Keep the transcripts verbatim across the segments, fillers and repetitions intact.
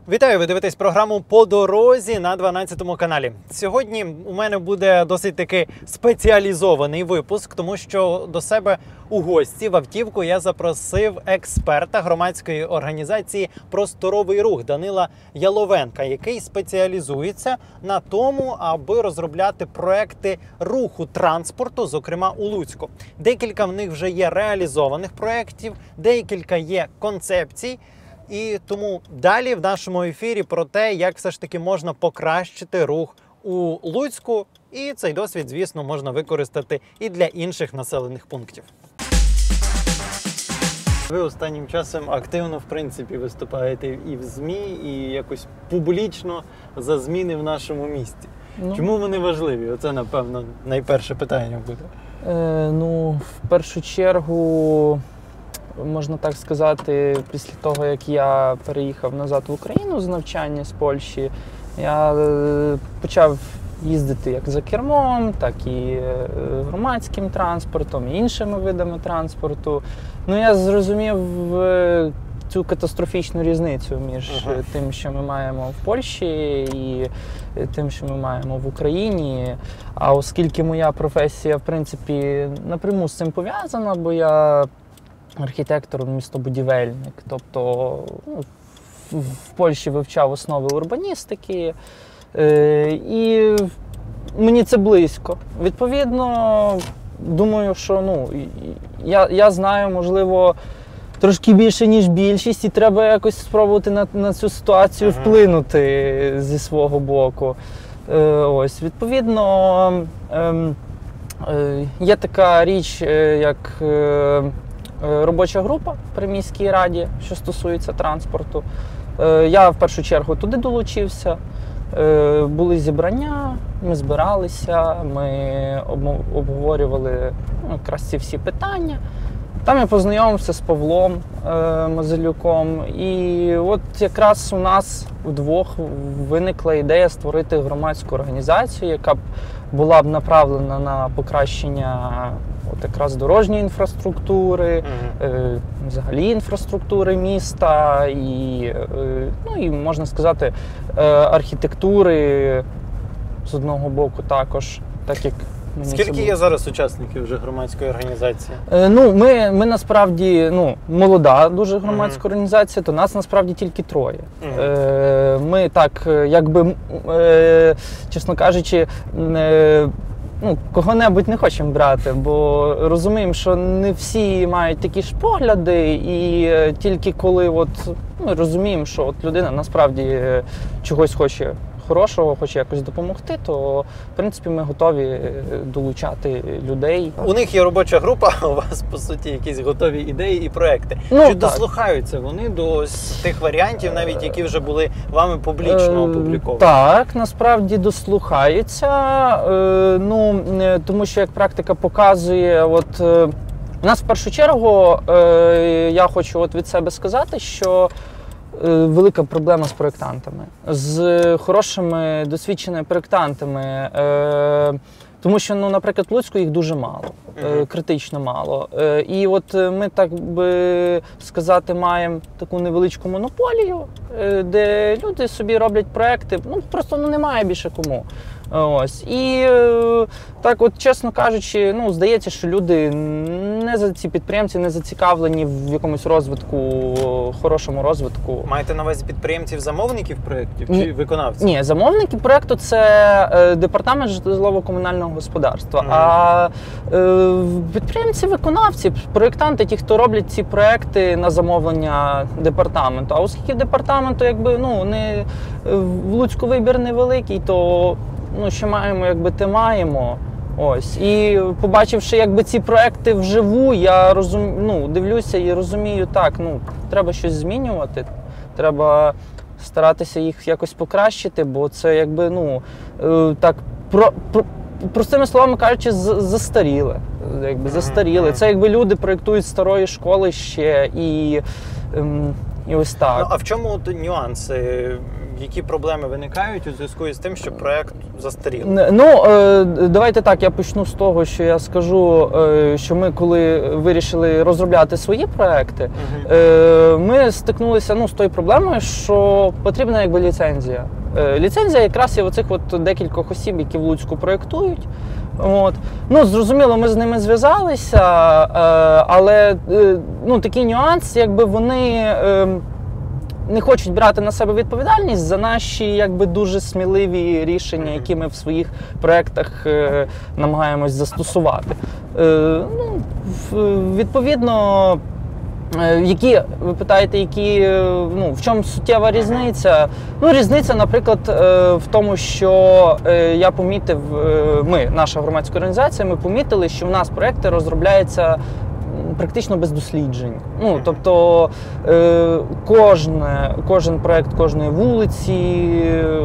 Вітаю! Ви дивитесь програму «По дорозі» на дванадцятому каналі. Сьогодні у мене буде досить таки спеціалізований випуск, тому що до себе у гості в автівку я запросив експерта громадської організації «Просторовий рух» Данила Яловенка, який спеціалізується на тому, аби розробляти проекти руху транспорту, зокрема у Луцьку. Декілька в них вже є реалізованих проєктів, декілька є концепцій. І тому далі в нашому ефірі про те, як все ж таки можна покращити рух у Луцьку. І цей досвід, звісно, можна використати і для інших населених пунктів. Ви останнім часом активно, в принципі, виступаєте і в ЗМІ, і якось публічно за зміни в нашому місті. Ну, чому вони важливі? Оце, напевно, найперше питання буде. Е, ну, в першу чергу... Можна так сказати, після того, як я переїхав назад в Україну з навчання з Польщі, я почав їздити як за кермом, так і громадським транспортом, і іншими видами транспорту. Ну, я зрозумів цю катастрофічну різницю між ага. тим, що ми маємо в Польщі, і тим, що ми маємо в Україні. А оскільки моя професія, в принципі, напряму з цим пов'язана, бо я архітектор, містобудівельник, тобто ну, в Польщі вивчав основи урбаністики, е, і мені це близько. Відповідно, думаю, що ну, я, я знаю, можливо, трошки більше, ніж більшість, і треба якось спробувати на, на цю ситуацію ага. вплинути зі свого боку. Е, ось, відповідно, е, е, є така річ, як е, робоча група при міській раді, що стосується транспорту. Я в першу чергу туди долучився. Були зібрання, ми збиралися, ми обговорювали ну, якраз ці всі питання. Там я познайомився з Павлом Мазилюком. І от якраз у нас вдвох виникла ідея створити громадську організацію, яка б була б направлена на покращення от якраз дорожньої інфраструктури, mm-hmm. е, взагалі інфраструктури міста і, е, ну, і, можна сказати, е, архітектури з одного боку також, так як мені Скільки це є зараз учасників вже громадської організації? Е, ну, ми, ми насправді, ну, молода дуже громадська mm-hmm. організація, то нас насправді тільки троє. Mm-hmm. Е, ми так, якби, е, чесно кажучи, е, ну, кого-небудь не хочемо брати, бо розуміємо, що не всі мають такі ж погляди, і тільки коли от, ну, розуміємо, що от людина насправді чогось хоче хорошого, хоче якось допомогти, то, в принципі, ми готові долучати людей. У них є робоча група, а у вас, по суті, якісь готові ідеї і проекти. Ну, Чи так. дослухаються вони до тих варіантів, навіть які вже були вами публічно опубліковані? Так, насправді дослухаються, ну, тому що, як практика показує, от, у нас в першу чергу, я хочу от від себе сказати, що велика проблема з проєктантами, з хорошими, досвідченими проєктантами, е, тому що, ну, наприклад, в Луцьку їх дуже мало, е, критично мало. Е, і от ми, так би сказати, маємо таку невеличку монополію, е, де люди собі роблять проєкти, ну, просто ну, немає більше кому. Ось. І е, так от, чесно кажучи, ну, здається, що люди не за ці підприємці не зацікавлені в якомусь розвитку, хорошому розвитку. Маєте на увазі підприємців-замовників проєктів чи виконавців? Ні, замовники проєкту – це е, департамент житлово-комунального господарства. Mm-hmm. А е, підприємці-виконавці, проєктанти, ті, хто роблять ці проєкти на замовлення департаменту. А оскільки департаменту, якби, ну, не, в Луцьку вибір невеликий, то ну, що маємо, якби те маємо. Ось. І побачивши, якби, ці проекти вживу, я розум... ну, дивлюся і розумію, так, ну, треба щось змінювати, треба старатися їх якось покращити, бо це, якби, ну, так, про, про, простими словами кажучи, застаріле. Якби, застаріле. Це, якби, люди проєктують старої школи ще і, і ось так. Ну, а в чому нюанси? які проблеми виникають у зв'язку із тим, що проект застарів? Ну, е, давайте так, я почну з того, що я скажу, е, що ми, коли вирішили розробляти свої проекти, Угу. е, ми стикнулися ну, з тою проблемою, що потрібна якби ліцензія. Е, ліцензія якраз є оцих от декількох осіб, які в Луцьку проєктують. От. Ну, зрозуміло, ми з ними зв'язалися, е, але е, ну, такий нюанс, якби вони е, не хочуть брати на себе відповідальність за наші якби, дуже сміливі рішення, які ми в своїх проєктах е, намагаємось застосувати. Е, ну, в- відповідно, Е, Які, ви питаєте, які, е, ну, в чому суттєва різниця? Ну, різниця, наприклад, е, в тому, що е, я помітив, е, ми, наша громадська організація, ми помітили, що в нас проекти розробляються м, практично без досліджень. Ну, тобто е, кожне, кожен проект кожної вулиці, е,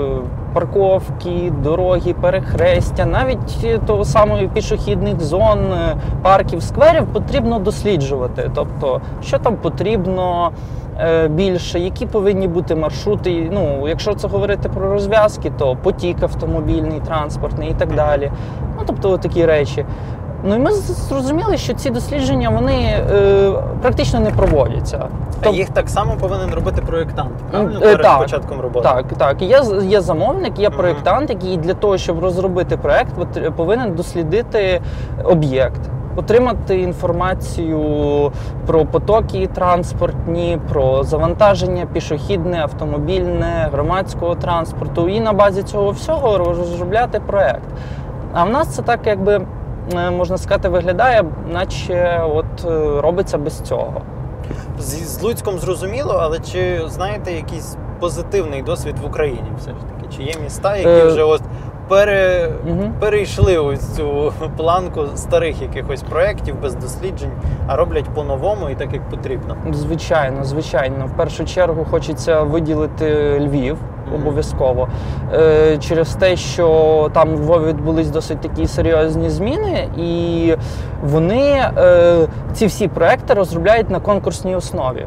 парковки, дороги, перехрестя, навіть того самого пішохідних зон, е, парків, скверів потрібно досліджувати. Тобто, що там потрібно е, більше, які повинні бути маршрути. Ну, якщо це говорити про розв'язки, то потік автомобільний, транспортний і так далі. Ну, тобто, такі речі. Ну і ми зрозуміли, що ці дослідження вони е, практично не проводяться. А їх так само повинен робити проєктант, правильно? Е, Перед так, початком роботи? Так, так. Є, є замовник, є Мгм. проєктант, який для того, щоб розробити проєкт, от, повинен дослідити об'єкт, отримати інформацію про потоки транспортні, про завантаження пішохідне, автомобільне, громадського транспорту і на базі цього всього розробляти проєкт. А в нас це так, якби, е, можна сказати, виглядає, наче от е, робиться без цього. З, з Луцьком зрозуміло, але чи знаєте якийсь позитивний досвід в Україні все ж таки? Чи є міста, які Е, вже от пере, Мгм. перейшли ось цю планку старих якихось проєктів без досліджень, а роблять по-новому і так, як потрібно? Звичайно, звичайно. В першу чергу хочеться виділити Львів обов'язково. Е, через те, що там в Львові відбулись досить такі серйозні зміни, і вони е, ці всі проекти розробляють на конкурсній основі.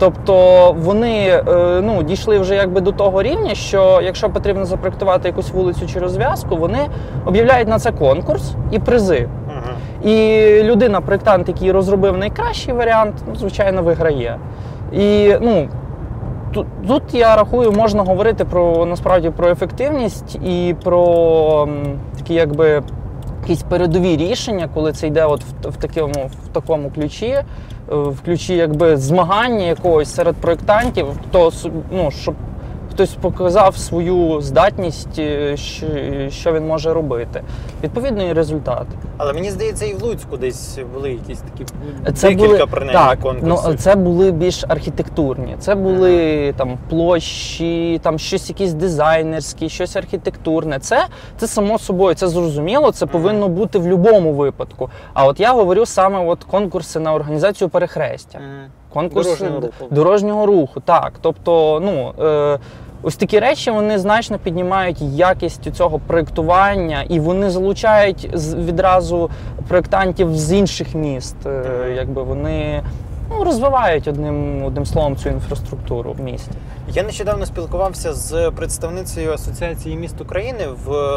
Тобто вони е, ну, дійшли вже якби до того рівня, що якщо потрібно запроектувати якусь вулицю чи розв'язку, вони об'являють на це конкурс і призи. Угу. І людина-проєктант, який розробив найкращий варіант, ну, звичайно, виграє. І ну, тут, тут я рахую, можна говорити про насправді про ефективність і про м, такі якби якісь передові рішення, коли це йде от в, в такому в такому ключі, е, в ключі якби змагання якогось серед проєктантів, хто ну, щоб хтось показав свою здатність, е, що, що він може робити. Відповідно, і результат. Але мені здається, і в Луцьку десь були якісь такі Це декілька були, принаймні так, конкурсів. ну, це були більш архітектурні. Це були там площі, там щось якісь дизайнерські, щось архітектурне. Це, це само собою, це зрозуміло, це повинно бути в будь-якому випадку. А от я говорю саме от конкурси на організацію перехрестя. Мгм. Конкурси Дорожнього руху. дорожнього руху. Так, тобто, ну. Е, Ось такі речі, вони значно піднімають якість цього проєктування, і вони залучають з- відразу проєктантів з інших міст. Е, Якби вони ну, розвивають одним, одним словом цю інфраструктуру в місті. Я нещодавно спілкувався з представницею Асоціації міст України в е,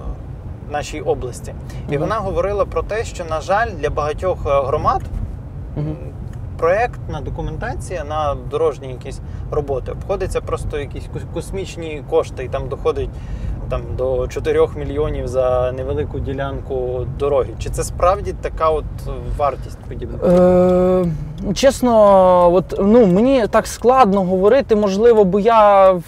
нашій області. І Мгм. вона говорила про те, що, на жаль, для багатьох е, громад Мгм. проєктна документація на дорожні якісь роботи обходиться просто якісь кос- космічні кошти, і там доходить там, до чотирьох мільйонів за невелику ділянку дороги. Чи це справді така от вартість подібна? Е, чесно, от, ну, мені так складно говорити, можливо, бо я в,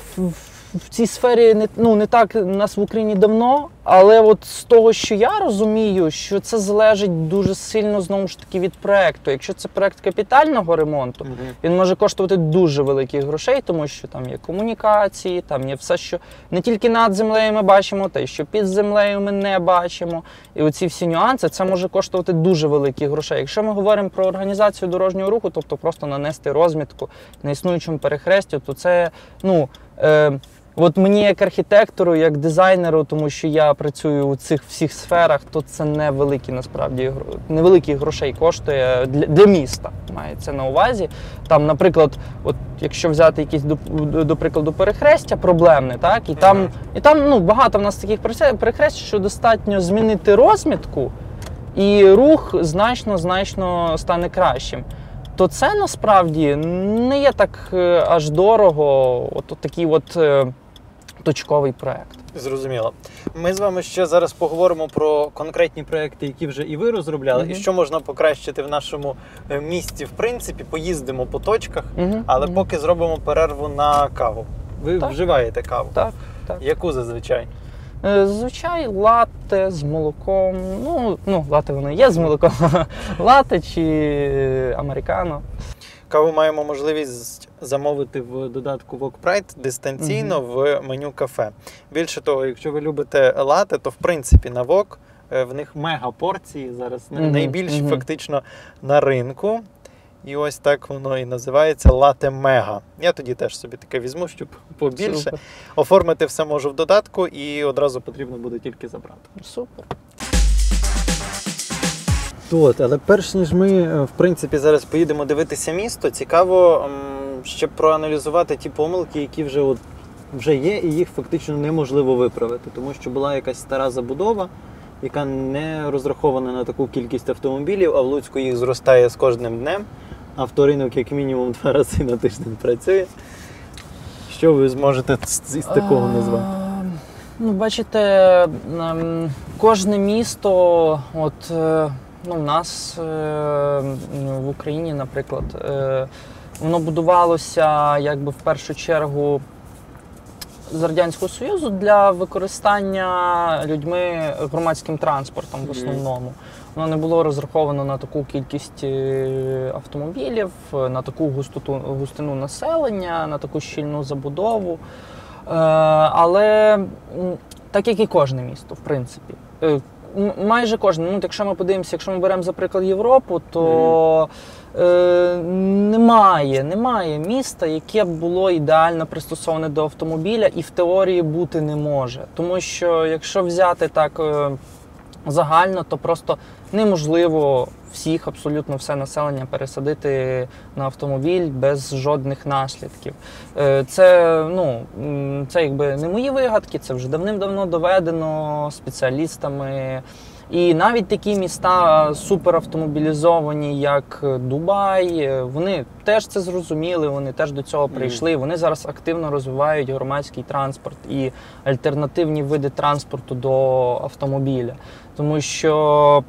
в цій сфері не, ну, не так нас в Україні давно, але от з того, що я розумію, що це залежить дуже сильно, знову ж таки, від проекту. Якщо це проект капітального ремонту, Мгм. він може коштувати дуже великих грошей, тому що там є комунікації, там є все, що не тільки над землею ми бачимо, та й що під землею ми не бачимо. І оці всі нюанси, це може коштувати дуже великих грошей. Якщо ми говоримо про організацію дорожнього руху, тобто просто нанести розмітку на існуючому перехресті, то це, ну, е, От мені як архітектору, як дизайнеру, тому що я працюю у цих всіх сферах, то це невеликі насправді невеликих грошей коштує для, для міста. Мається на увазі. Там, наприклад, от якщо взяти якісь до, до прикладу перехрестя проблемне, так і там, mm-hmm. і там ну багато в нас таких перехрестя, що достатньо змінити розмітку, і рух значно значно стане кращим. То це насправді не є так аж дорого, от, от такий от е, точковий проєкт. Зрозуміло. Ми з вами ще зараз поговоримо про конкретні проєкти, які вже і ви розробляли, mm-hmm. і що можна покращити в нашому місті. В принципі, поїздимо по точках, mm-hmm. але mm-hmm. поки зробимо перерву на каву. Ви так. вживаєте каву? Так, так. Яку зазвичай? Зазвичай латте з молоком, ну, ну латте воно є з молоком, латте чи американо. Каву маємо можливість замовити в додатку WalkPride дистанційно mm-hmm. в меню кафе. Більше того, якщо ви любите латте, то в принципі на Вок в них мега порції зараз, mm-hmm. найбільші mm-hmm. фактично на ринку. І ось так воно і називається латте мега. Я тоді теж собі таке візьму, щоб побільше. Супер. Оформити все можу в додатку і одразу потрібно буде тільки забрати. Супер. От, але перш ніж ми, в принципі, зараз поїдемо дивитися місто, цікаво ще проаналізувати ті помилки, які вже, от, вже є, і їх фактично неможливо виправити. Тому що була якась стара забудова, яка не розрахована на таку кількість автомобілів, а в Луцьку їх зростає з кожним днем. Авторинок як мінімум два рази на тиждень працює. Що ви зможете з такого назвати? Ну, бачите, кожне місто, от, ну, в нас в Україні, наприклад, воно будувалося якби в першу чергу з Радянського Союзу для використання людьми громадським транспортом в основному. Воно не було розраховано на таку кількість автомобілів, на таку густоту, густину населення, на таку щільну забудову. Але так як і кожне місто, в принципі. Майже кожне. Ну, якщо ми подивимося, якщо ми беремо, за приклад, Європу, то mm. е, немає, немає міста, яке б було ідеально пристосоване до автомобіля і в теорії бути не може. Тому що, якщо взяти так е, загально, то просто неможливо всіх, абсолютно все населення пересадити на автомобіль без жодних наслідків. Е, це, ну, це якби не мої вигадки, це вже давним-давно доведено спеціалістами. І навіть такі міста суперавтомобілізовані, як Дубай, вони теж це зрозуміли, вони теж до цього прийшли. Вони зараз активно розвивають громадський транспорт і альтернативні види транспорту до автомобіля. Тому що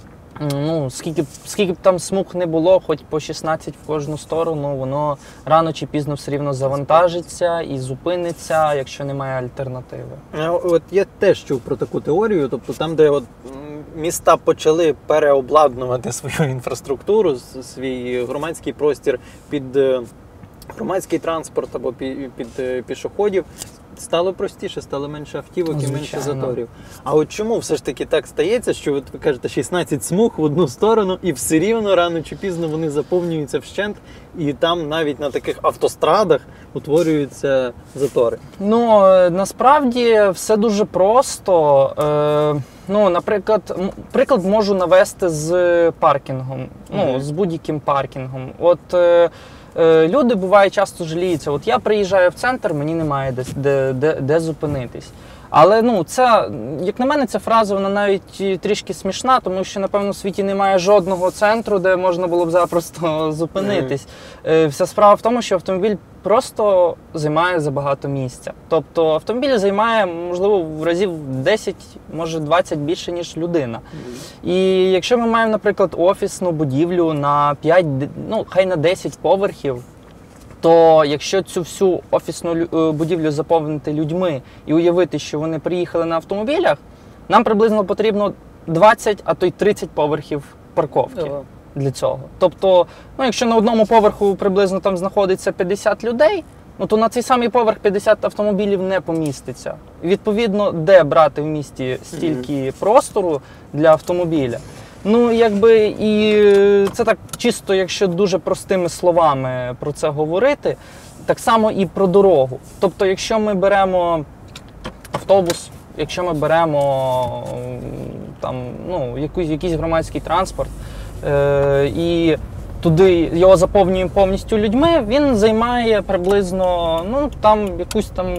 ну, скільки, скільки б там смуг не було, хоч по шістнадцять в кожну сторону, воно рано чи пізно все рівно завантажиться і зупиниться, якщо немає альтернативи. От я теж чув про таку теорію, тобто там, де от міста почали переобладнувати свою інфраструктуру, свій громадський простір під громадський транспорт або під, під пішоходів, стало простіше, стало менше автівок ну, і менше заторів. А от чому все ж таки так стається, що от ви кажете шістнадцять смуг в одну сторону і все рівно рано чи пізно вони заповнюються вщент і там навіть на таких автострадах утворюються затори? Ну, насправді все дуже просто. Е, ну, наприклад, приклад можу навести з паркінгом, ну, mm-hmm. з будь-яким паркінгом. От е, люди, буває, часто жаліються. От я приїжджаю в центр, мені немає де, де, де, де зупинитись. Але, ну, це, як на мене, ця фраза, вона навіть трішки смішна, тому що, напевно, в світі немає жодного центру, де можна було б запросто зупинитись. Mm-hmm. Вся справа в тому, що автомобіль просто займає забагато місця. Тобто автомобіль займає, можливо, в разів десять, може двадцять більше, ніж людина. Mm-hmm. І якщо ми маємо, наприклад, офісну будівлю на п'ять, ну, хай на десять поверхів, то якщо цю всю офісну будівлю заповнити людьми і уявити, що вони приїхали на автомобілях, нам приблизно потрібно двадцять, а то й тридцять поверхів парковки yeah. для цього. Тобто, ну, якщо на одному поверху приблизно там знаходиться п'ятдесят людей, ну, то на цей самий поверх п'ятдесят автомобілів не поміститься. Відповідно, де брати в місті стільки mm-hmm. простору для автомобіля? Ну, якби, і це так чисто, якщо дуже простими словами про це говорити, Так само і про дорогу. Тобто, якщо ми беремо автобус, якщо ми беремо там, ну, якийсь, якийсь громадський транспорт е- і туди його заповнюємо повністю людьми, він займає приблизно ну, там, якусь там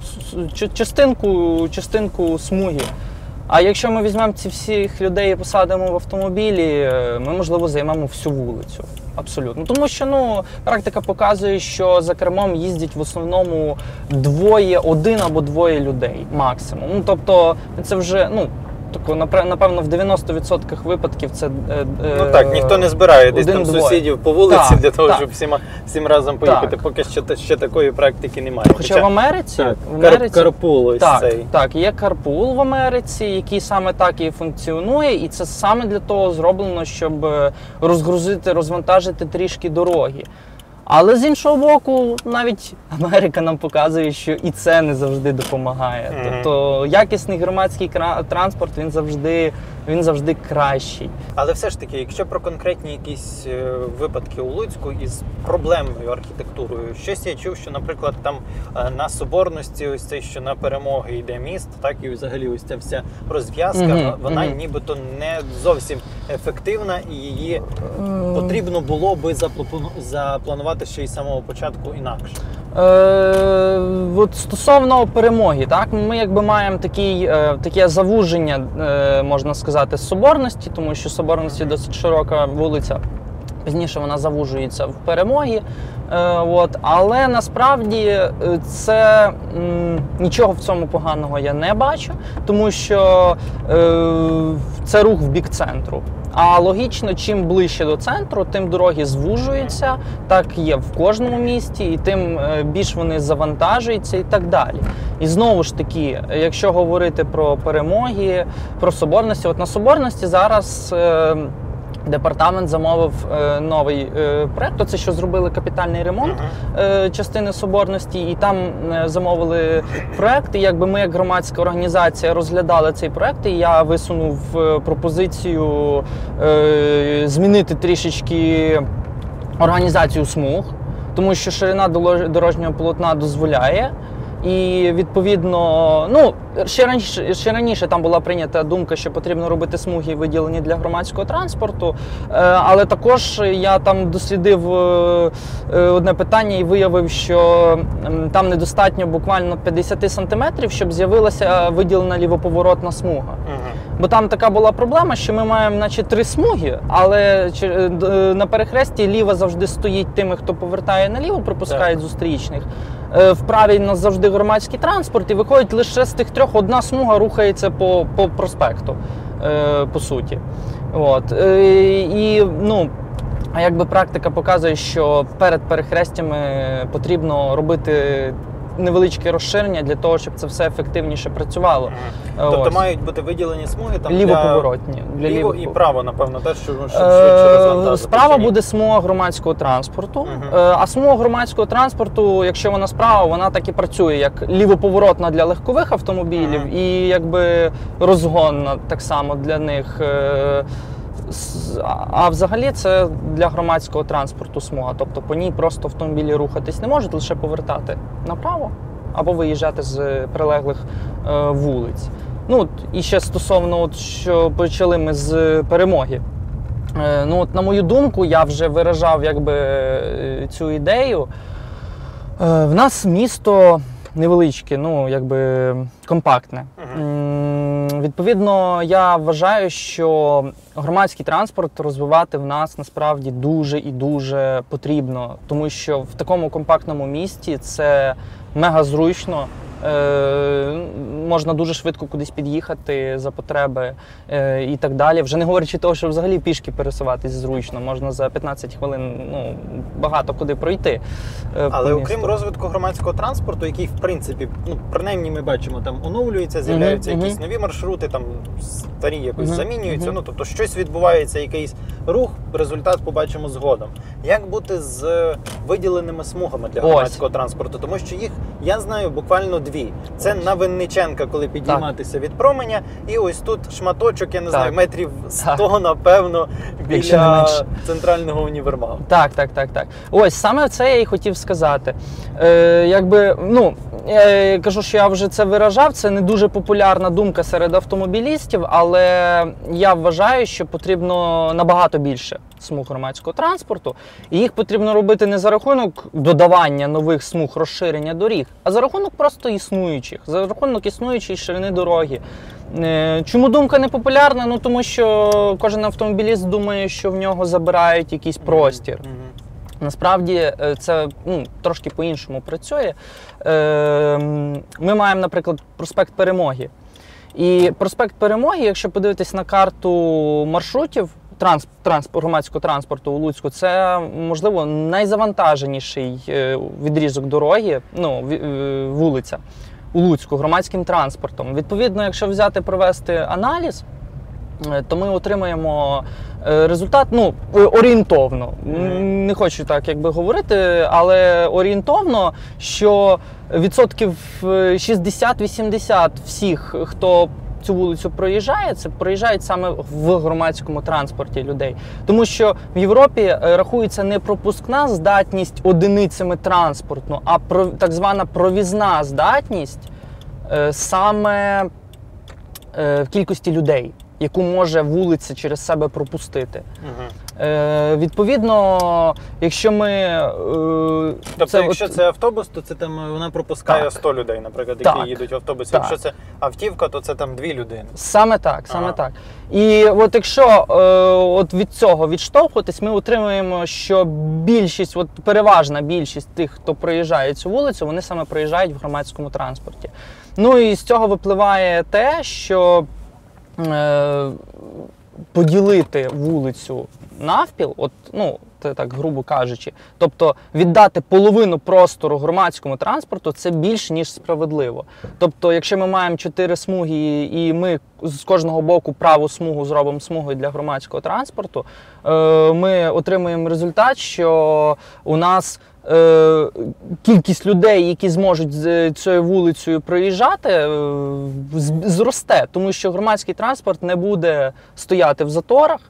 частинку, частинку смуги. А якщо ми візьмемо ці всіх людей і посадимо в автомобілі, ми, можливо, займемо всю вулицю. Абсолютно. Тому що ну, практика показує, що за кермом їздять в основному двоє, один або двоє людей максимум. Ну, тобто це вже, ну, тако, напевно, в дев'яносто відсотків випадків це... Е, ну так, ніхто не збирає десь там двоє. Сусідів по вулиці так, для того, так. щоб всім, всім разом поїхати. Так. Поки що ще такої практики немає. Хоча, Хоча в Америці... Так, в Америці карпул ось так, цей. Так, є карпул в Америці, який саме так і функціонує, і це саме для того зроблено, щоб розгрузити, розвантажити трішки дороги. Але з іншого боку, навіть Америка нам показує, що і це не завжди допомагає. Mm-hmm. Тобто якісний громадський транспорт, він завжди, він завжди кращий. Але все ж таки, якщо про конкретні якісь випадки у Луцьку із проблемною архітектурою, щось я чув, що, наприклад, там на Соборності, ось цей, що на Перемоги йде міст, так, і взагалі ось ця вся розв'язка, mm-hmm. вона mm-hmm. нібито не зовсім ефективна, і її mm-hmm. потрібно було би запланувати ще й з самого початку інакше. Е, от стосовно Перемоги, так, ми якби маємо такий, е, таке завуження, е, можна сказати, з Соборності, тому що Соборності досить широка вулиця, пізніше вона завужується в Перемогі, е, от, але насправді це м, нічого в цьому поганого я не бачу, тому що е, це рух в бік центру. А логічно, чим ближче до центру, тим дороги звужуються, так є в кожному місті, і тим більш вони завантажуються і так далі. І знову ж таки, якщо говорити про Перемоги, про Соборності, от на Соборності зараз е, департамент замовив е, новий е, проєкт, це що зробили капітальний ремонт е, частини Соборності, і там е, замовили проєкт, і якби ми як громадська організація розглядали цей проєкт, і я висунув е, пропозицію е, змінити трішечки організацію смуг, тому що ширина дорожнього полотна дозволяє. І, відповідно, ну, ще раніше, ще раніше там була прийнята думка, що потрібно робити смуги, виділені для громадського транспорту, але також я там дослідив одне питання і виявив, що там недостатньо буквально п'ятдесят сантиметрів, щоб з'явилася виділена лівоповоротна смуга. Бо там така була проблема, що ми маємо наче три смуги, але на перехресті ліва завжди стоїть тими, хто повертає наліво, пропускають зустрічних. В правій у нас завжди громадський транспорт, і виходить лише з тих трьох одна смуга рухається по, по проспекту, по суті. От. І, ну, а якби практика показує, що перед перехрестями потрібно робити невеличке розширення для того, щоб це все ефективніше працювало. Ага. Тобто мають бути виділені смуги там лівоповоротні. Для ліво і право, напевно, теж, щоб швидше розвантажити. Справа буде смуга громадського транспорту, ага. а смуга громадського транспорту, якщо вона справа, вона так і працює, як лівоповоротна для легкових автомобілів ага. і якби розгонна так само для них. А взагалі це для громадського транспорту смуга, тобто по ній просто автомобілі рухатись не можуть, лише повертати направо або виїжджати з прилеглих е, вулиць. Ну, і ще стосовно, от, що почали ми з Перемоги. Е, ну, от, на мою думку, я вже виражав якби, цю ідею. Е, в нас місто невеличке, ну, якби компактне. Uh-huh. Відповідно, я вважаю, що громадський транспорт розвивати в нас насправді дуже і дуже потрібно, тому що в такому компактному місті це мега зручно. Е, можна дуже швидко кудись під'їхати за потреби е, і так далі. Вже не говорячи того, що взагалі пішки пересуватись зручно, можна за п'ятнадцять хвилин ну, багато куди пройти. Е, Але окрім розвитку громадського транспорту, який в принципі, ну принаймні ми бачимо, там оновлюється, з'являються uh-huh, якісь uh-huh. нові маршрути, там старі якось uh-huh, замінюються, uh-huh. ну тобто щось відбувається, якийсь рух, результат побачимо згодом. Як бути з виділеними смугами для громадського Ось. транспорту? Тому що їх, я знаю, буквально дві. Це на Винниченка, коли підійматися від променя. І ось тут шматочок, я не Так. знаю, метрів сто, Так. напевно, Якщо не біля менше. центрального універмагу. Так, так, так, так. Ось саме це я і хотів сказати. Е, якби, ну, я кажу, що я вже це виражав, це не дуже популярна думка серед автомобілістів, але я вважаю, що потрібно набагато більше смуг громадського транспорту. І їх потрібно робити не за рахунок додавання нових смуг, розширення доріг, а за рахунок просто існуючих, за рахунок існуючої ширини дороги. Е, Чому думка не популярна? Ну тому що кожен автомобіліст думає, що в нього забирають якийсь простір. Мгм. Насправді е, це ну, трошки по-іншому працює. Е, Ми маємо, наприклад, проспект Перемоги. І проспект Перемоги, якщо подивитись на карту маршрутів транс, транс, громадського транспорту у Луцьку, це, можливо, найзавантаженіший е, відрізок дороги, ну, ві- е, вулиця у Луцьку громадським транспортом. Відповідно, якщо взяти провести аналіз, е, то ми отримаємо е, результат, ну, е, орієнтовно. М, Не хочу так якби говорити, але орієнтовно, що відсотків е, шістдесят-вісімдесят всіх, хто цю вулицю проїжджає, це проїжджають саме в громадському транспорті людей. Тому що в Європі е, рахується не пропускна здатність одиницями транспортну, а про, так звана провізна здатність е, саме е, в кількості людей, яку може вулиця через себе пропустити. Мгм. Е, відповідно, якщо ми... Е, Тобто, це якщо от- це автобус, то це там е, вона пропускає Так. сто людей, наприклад, Так. які їдуть в автобусі. Так. Якщо це автівка, то це там дві людини. Саме так, саме Ага. так. І от якщо е, от від цього відштовхуватись, ми отримуємо, що більшість, от переважна більшість тих, хто проїжджає цю вулицю, вони саме проїжджають в громадському транспорті. Ну і з цього випливає те, що е, поділити вулицю навпіл, от, ну, це так грубо кажучи, тобто віддати половину простору громадському транспорту, це більш ніж справедливо. Тобто, якщо ми маємо чотири смуги і ми з кожного боку праву смугу зробимо смугою для громадського транспорту, е, ми отримуємо результат, що у нас е, кількість людей, які зможуть з цією вулицею проїжджати, е, з- зросте, тому що громадський транспорт не буде стояти в заторах.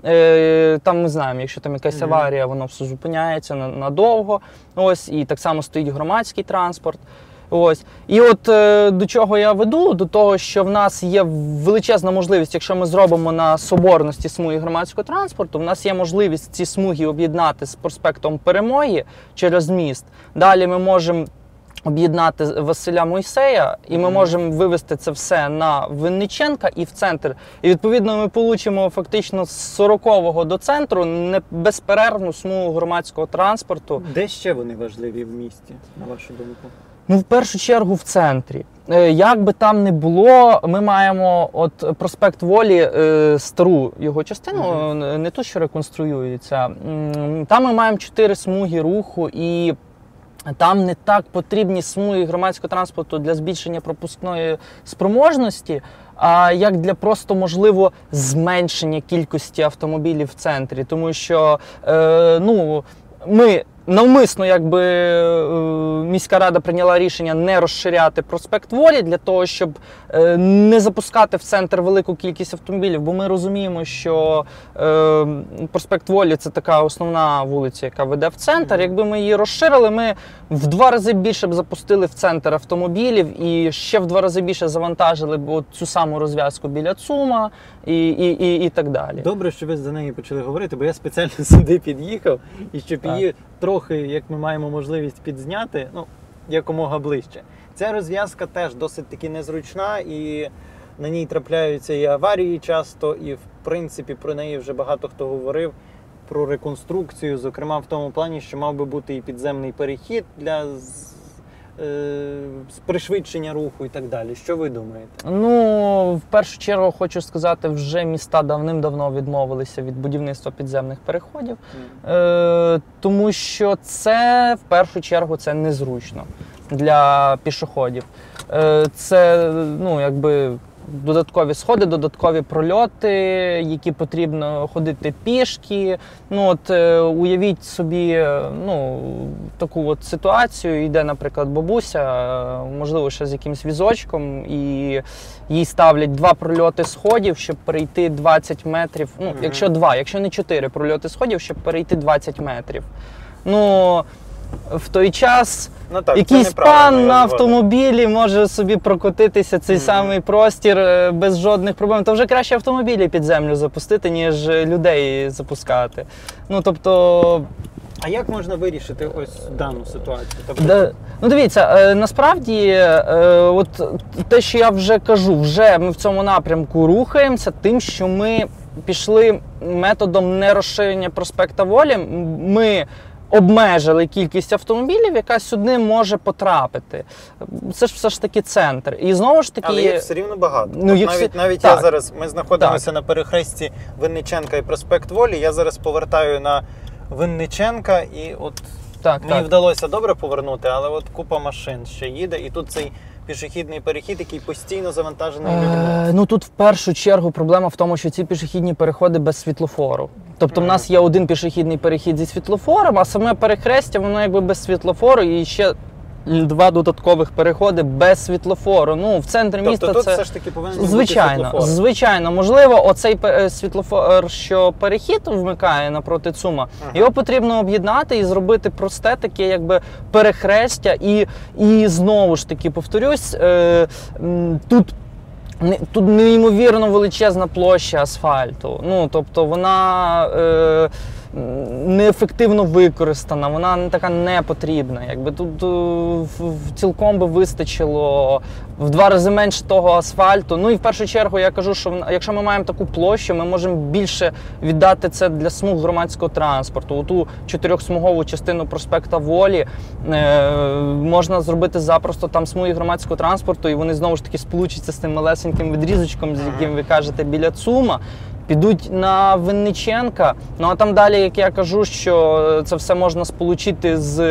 Е, Там ми знаємо, якщо там якась Мгм. аварія, воно все зупиняється на- надовго. Ось, і так само стоїть громадський транспорт. Ось. І от е, до чого я веду? До того, що в нас є величезна можливість, якщо ми зробимо на соборності смуги громадського транспорту, в нас є можливість ці смуги об'єднати з проспектом Перемоги через міст. Далі ми можемо об'єднати Василя Мойсея, і ми Мгм. можемо вивести це все на Винниченка і в центр. І відповідно ми получимо фактично з сорокового до центру не безперервну смугу громадського транспорту. Де ще вони важливі в місті, на вашу думку? Ну, в першу чергу в центрі. Е, Як би там не було, ми маємо от проспект Волі, е, стару його частину, е, не ту, що реконструюється. М, Там ми маємо чотири смуги руху, і там не так потрібні смуги громадського транспорту для збільшення пропускної спроможності, а як для просто, можливо, зменшення кількості автомобілів в центрі. Тому що е, ну, ми навмисно, якби е, міська рада прийняла рішення не розширяти проспект Волі для того, щоб е, не запускати в центр велику кількість автомобілів, бо ми розуміємо, що е, проспект Волі – це така основна вулиця, яка веде в центр. Мгм. Якби ми її розширили, ми в два рази більше б запустили в центр автомобілів і ще в два рази більше завантажили б от цю саму розв'язку біля ЦУМа і, і, і, і так далі. Добре, що ви за неї почали говорити, бо я спеціально сюди під'їхав, і щоб Так. її трохи, як ми маємо можливість підзняти, ну, якомога ближче. Ця розв'язка теж досить таки незручна, і на ній трапляються і аварії часто, і в принципі про неї вже багато хто говорив, про реконструкцію, зокрема в тому плані, що мав би бути і підземний перехід для з- е, з пришвидшення руху і так далі. Що ви думаєте? Ну, в першу чергу хочу сказати, вже міста давним-давно відмовилися від будівництва підземних переходів, е, тому що це в першу чергу це незручно для пішоходів. Е, це, ну, якби додаткові сходи, додаткові прольоти, які потрібно ходити пішки. Ну, от, е, уявіть собі е, ну, таку от ситуацію, йде, наприклад, бабуся, е, можливо, ще з якимось візочком, і їй ставлять два прольоти сходів, щоб перейти двадцять метрів. Ну, Мгм. якщо два, якщо не чотири прольоти сходів, щоб перейти двадцять метрів. Ну, в той час Ну, так, це якийсь неправильно, пан я на згоден. автомобілі може собі прокотитися цей Мгм. самий простір е, без жодних проблем. То вже краще автомобілі під землю запустити, ніж людей запускати. Ну, тобто, А як можна вирішити ось дану ситуацію? Тобто, да, ну дивіться, е, насправді, е, от те, що я вже кажу, вже ми в цьому напрямку рухаємося тим, що ми пішли методом нерозширення проспекта Волі. Ми обмежили кількість автомобілів, яка сюди може потрапити. Це ж все ж таки центр. І знову ж таки... але їх все рівно багато. Ну, От їх навіть всі- навіть так. я зараз, ми знаходимося на перехресті Винниченка і проспект Волі, я зараз повертаю на Винниченка і от Так, мені так. вдалося добре повернути, але от купа машин ще їде, і тут цей пішохідний перехід, який постійно завантажений людьми. Е, ну тут в першу чергу проблема в тому, що ці пішохідні переходи без світлофору. Тобто в нас є один пішохідний перехід зі світлофором, а саме перехрестя, воно якби без світлофору, і ще два додаткових переходи без світлофору. Ну, в центрі Тобто міста тут це... все ж таки повинен бути Звичайно, світлофор. звичайно. Можливо, оцей пе- світлофор, що перехід вмикає напроти ЦУМа, Ага. його потрібно об'єднати і зробити просте таке якби перехрестя. І, і знову ж таки, повторюсь, е, м, тут не- тут неймовірно величезна площа асфальту. Ну, тобто вона е, неефективно використана, вона не така не потрібна. Якби тут е, в- в- цілком би вистачило в два рази менше того асфальту. Ну і в першу чергу я кажу, що в- якщо ми маємо таку площу, ми можемо більше віддати це для смуг громадського транспорту. Оту чотирьохсмугову частину проспекта Волі е, можна зробити запросто там смуги громадського транспорту, і вони знову ж таки сполучаться з тим малесеньким відрізочком, з яким ви кажете, біля ЦУМа. Підуть на Винниченка, ну а там далі, як я кажу, що це все можна сполучити з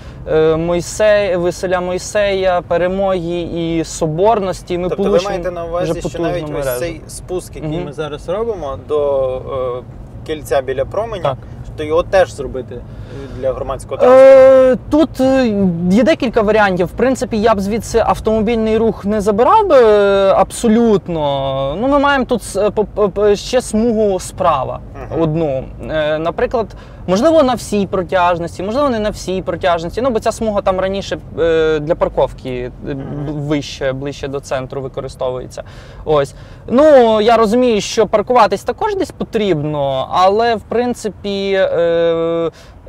е, Мойсея, Веселя Мойсея, Перемоги і Соборності. Ми Тобто ви получимо маєте на вже увазі, що потужну навіть мережу. ось цей спуск, який Мгм. ми зараз робимо до е, кільця біля променя, Так. то його теж зробити для громадського транспорту. Е, тут е, є декілька варіантів. В принципі, я б звідси автомобільний рух не забирав би е, абсолютно. Ну, ми маємо тут с- по- по- по- ще смугу справа Мгм. одну. Е, наприклад, можливо, на всій протяжності, можливо, не на всій протяжності. Ну, бо ця смуга там раніше е, для парковки е, б- вище, ближче до центру використовується. Ось. Ну, я розумію, що паркуватись також десь потрібно, але, в принципі, е,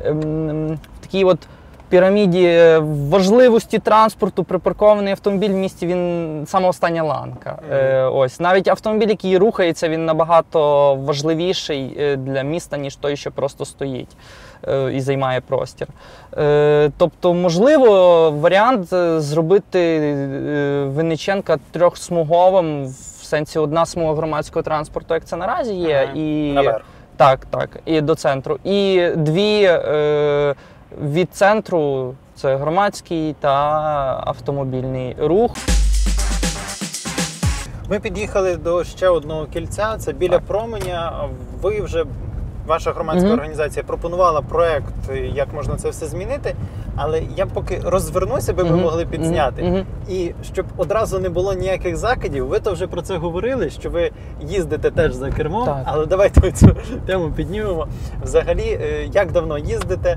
ем, в такій от піраміді важливості транспорту припаркований автомобіль в місті, він саме остання ланка. Мгм. Е, ось. Навіть автомобіль, який рухається, він набагато важливіший е, для міста, ніж той, що просто стоїть е, і займає простір. Е, тобто, можливо, варіант е, зробити е, Винниченка трьохсмуговим, в сенсі одна смуга громадського транспорту, як це наразі є, Ага. і Наверх. так, так, і до центру. І дві е, від центру це громадський та автомобільний рух. Ми під'їхали до ще одного кільця, це біля Так. променя. Ви вже, ваша громадська Мгм. організація пропонувала проект, як можна це все змінити, але я поки розвернуся, би ми Мгм. могли підзняти. Мгм. Мгм. І щоб одразу не було ніяких закидів, ви то вже про це говорили, що ви їздите теж за кермом, Так. але давайте ми цю тему піднімемо. Взагалі, е, як давно їздите?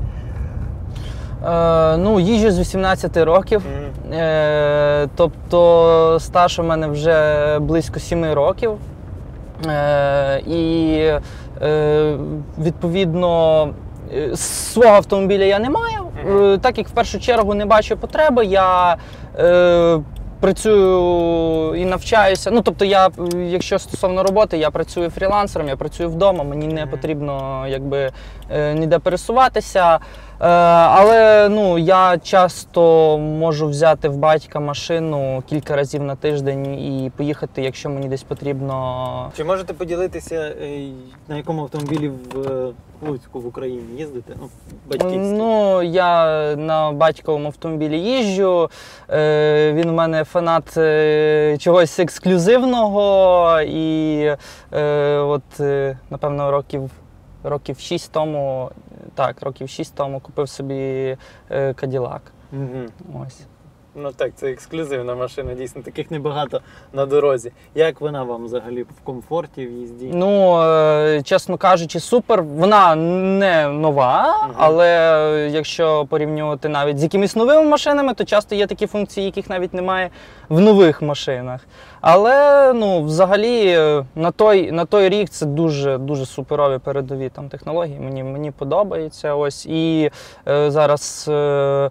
Е, ну, їжджу з вісімнадцяти років. Мгм. Е, тобто стаж у мене вже близько сіми років. Е, і е, відповідно е, свого автомобіля я не маю. Е, так як в першу чергу не бачу потреби, я е, працюю і навчаюся. Ну, тобто, я, якщо стосовно роботи, я працюю фрілансером, я працюю вдома, мені не Мгм. потрібно якби, е, ніде пересуватися. Але ну, я часто можу взяти в батька машину кілька разів на тиждень і поїхати, якщо мені десь потрібно. Чи можете поділитися, е, на якому автомобілі в е, Луцьку в Україні їздите? Ну, батьківські. Ну, я на батьковому автомобілі їжджу. Е, Він у мене фанат е, чогось ексклюзивного. І е, от, е, напевно, років, років шість тому, так, років шість тому купив собі е, Cadillac. Угу. Ось. Ну так, це ексклюзивна машина, дійсно, таких небагато на дорозі. Як вона вам взагалі в комфорті, в їзді? Ну, е, чесно кажучи, супер. Вона не нова, Угу. але якщо порівнювати навіть з якимись новими машинами, то часто є такі функції, яких навіть немає в нових машинах. Але, ну, взагалі, е, на той, на той рік це дуже, дуже суперові передові там технології. Мені, мені подобається. Ось. І е, зараз е,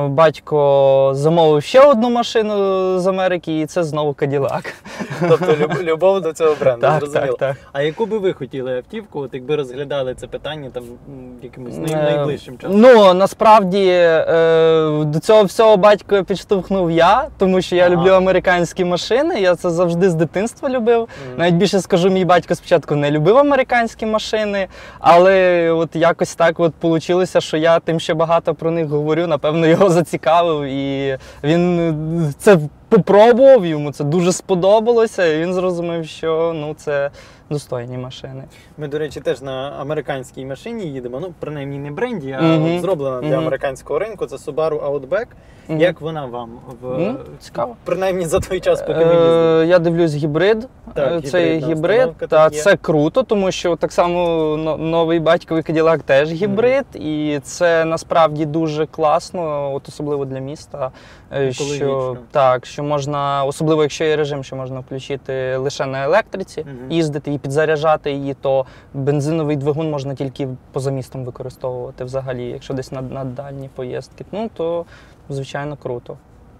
батько замовив ще одну машину з Америки, і це знову Cadillac. Тобто люб- любов до цього бренду, Так, зрозуміло. так, так. А яку би ви хотіли автівку, от якби розглядали це питання там м, якимось най- Е, найближчим часом? Ну, насправді, е, до цього всього батько підштовхнув я, тому що я Ага. люблю американські машини, я це завжди з дитинства любив. Мгм. Навіть більше скажу, мій батько спочатку не любив американські машини, але от якось так от вийшло, що я тим ще багато про них говорю, напевно, його зацікавив, і він е, це попробував, йому це дуже сподобалося, і він зрозумів, що ну, це достойні машини. Ми, до речі, теж на американській машині їдемо, ну, принаймні не бренді, а Мгм. от зроблена для Мгм. американського ринку, це Subaru Outback. Мгм. Як вона вам? В... М, цікаво. Принаймні за той час, поки ви їздили. Е, Я дивлюсь гібрид. Так, Е, Це гібридна гібрид, установка та тут є. це круто, тому що так само но- новий батьковий Cadillac теж гібрид, і це насправді дуже класно, от особливо для міста. е, Що, Екологічно. так, що можна, особливо якщо є режим, що можна включити лише на електриці, Мгм. їздити і підзаряджати її, то бензиновий двигун можна тільки поза містом використовувати взагалі, якщо десь на, на дальні поїздки. Ну то звичайно круто.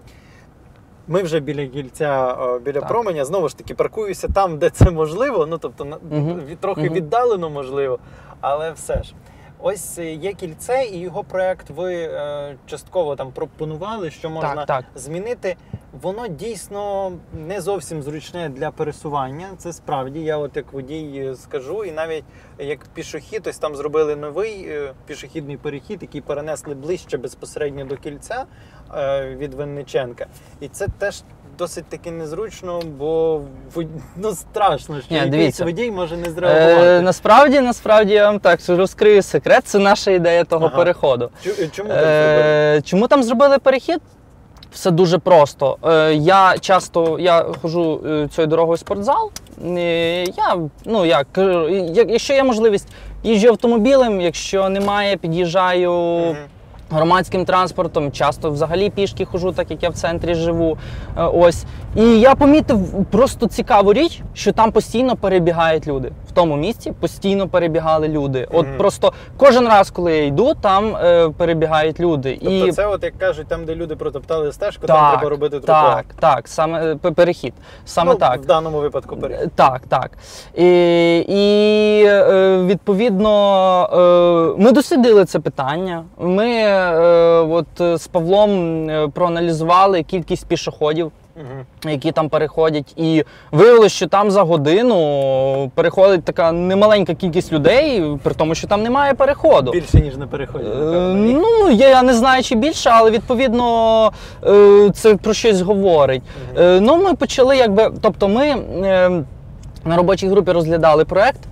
Ми вже біля кільця, о, біля Так. променя, знову ж таки, паркуюся там, де це можливо, ну тобто на- Мгм. від, трохи Мгм. віддалено можливо, але все ж. Ось е, є кільце, і його проект ви е, частково там пропонували, що можна Так, так. змінити. Воно дійсно не зовсім зручне для пересування. Це справді, я от як водій е, скажу, і навіть як пішохід, ось там зробили новий е, пішохідний перехід, який перенесли ближче безпосередньо до кільця е, від Винниченка. І це теж досить таки незручно, бо вод- ну, страшно, що Ні, якийсь дивіться. водій може не зреагувати. Е, насправді, насправді я вам так розкрию секрет, це наша ідея того Ага. переходу. Чу- Чому так зробили? Е, чому там зробили перехід? Все дуже просто. Е, я часто я ходжу е, цією дорогою в спортзал. Е, я, ну, я, кажу, я- якщо є можливість, їжджу автомобілем, якщо немає, під'їжджаю Мгм. громадським транспортом, часто взагалі пішки ходжу, так як я в центрі живу. Е, Ось. І я помітив просто цікаву річ, що там постійно перебігають люди. В тому місці постійно перебігали люди. От Мгм. просто кожен раз, коли я йду, там е, перебігають люди. Тобто І це, от як кажуть, там, де люди протоптали стежку, там так, треба робити тротуар. так, так, саме е, пе- перехід. Саме ну, так. В даному випадку перехід. Е, Так, так. І, і е, відповідно, е, ми дослідили це питання. Ми е, от з Павлом е, проаналізували кількість пішоходів, Угу. які там переходять, і виявилось, що там за годину переходить така немаленька кількість людей, при тому, що там немає переходу. Більше, ніж на переході, Е, напевно. ні? Ну, я, я не знаю, чи більше, але відповідно е, це про щось говорить. Мгм. Е, Ну, ми почали, якби, тобто ми е, на робочій групі розглядали проект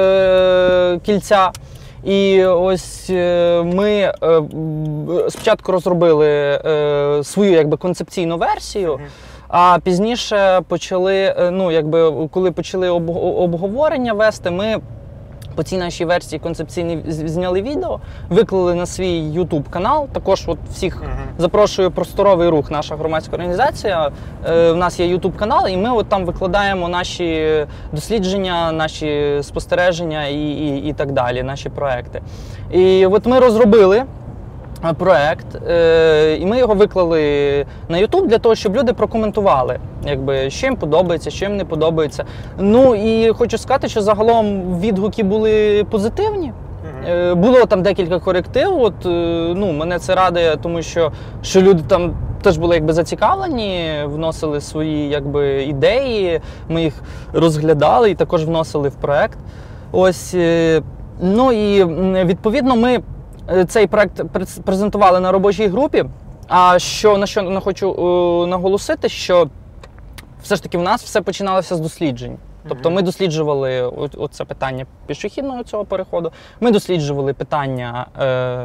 е, кільця. І ось е, ми е, б- спочатку розробили е, свою якби концепційну версію. Мгм. А пізніше почали, е, ну якби коли почали об- обговорення вести, ми по цій нашій версії концепційній з- зняли відео, виклали на свій YouTube канал. Також от всіх Мгм. запрошую просторовий рух, наша громадська організація. Е, в нас є YouTube канал, і ми от там викладаємо наші дослідження, наші спостереження і, і, і так далі, наші проекти. І от ми розробили проект, е, і ми його виклали на YouTube для того, щоб люди прокоментували, якби, що їм подобається, що їм не подобається. Ну і хочу сказати, що загалом відгуки були позитивні. Мгм. Е, Було там декілька коректив. От, е, ну, мене це радує, тому що, що люди там теж були якби зацікавлені, вносили свої якби ідеї, ми їх розглядали і також вносили в проект. Ось, е, ну і відповідно ми цей проект презентували на робочій групі. А що на що хочу е, наголосити, що все ж таки в нас все починалося з досліджень. Тобто ми досліджували оце питання пішохідного цього переходу, ми досліджували питання е,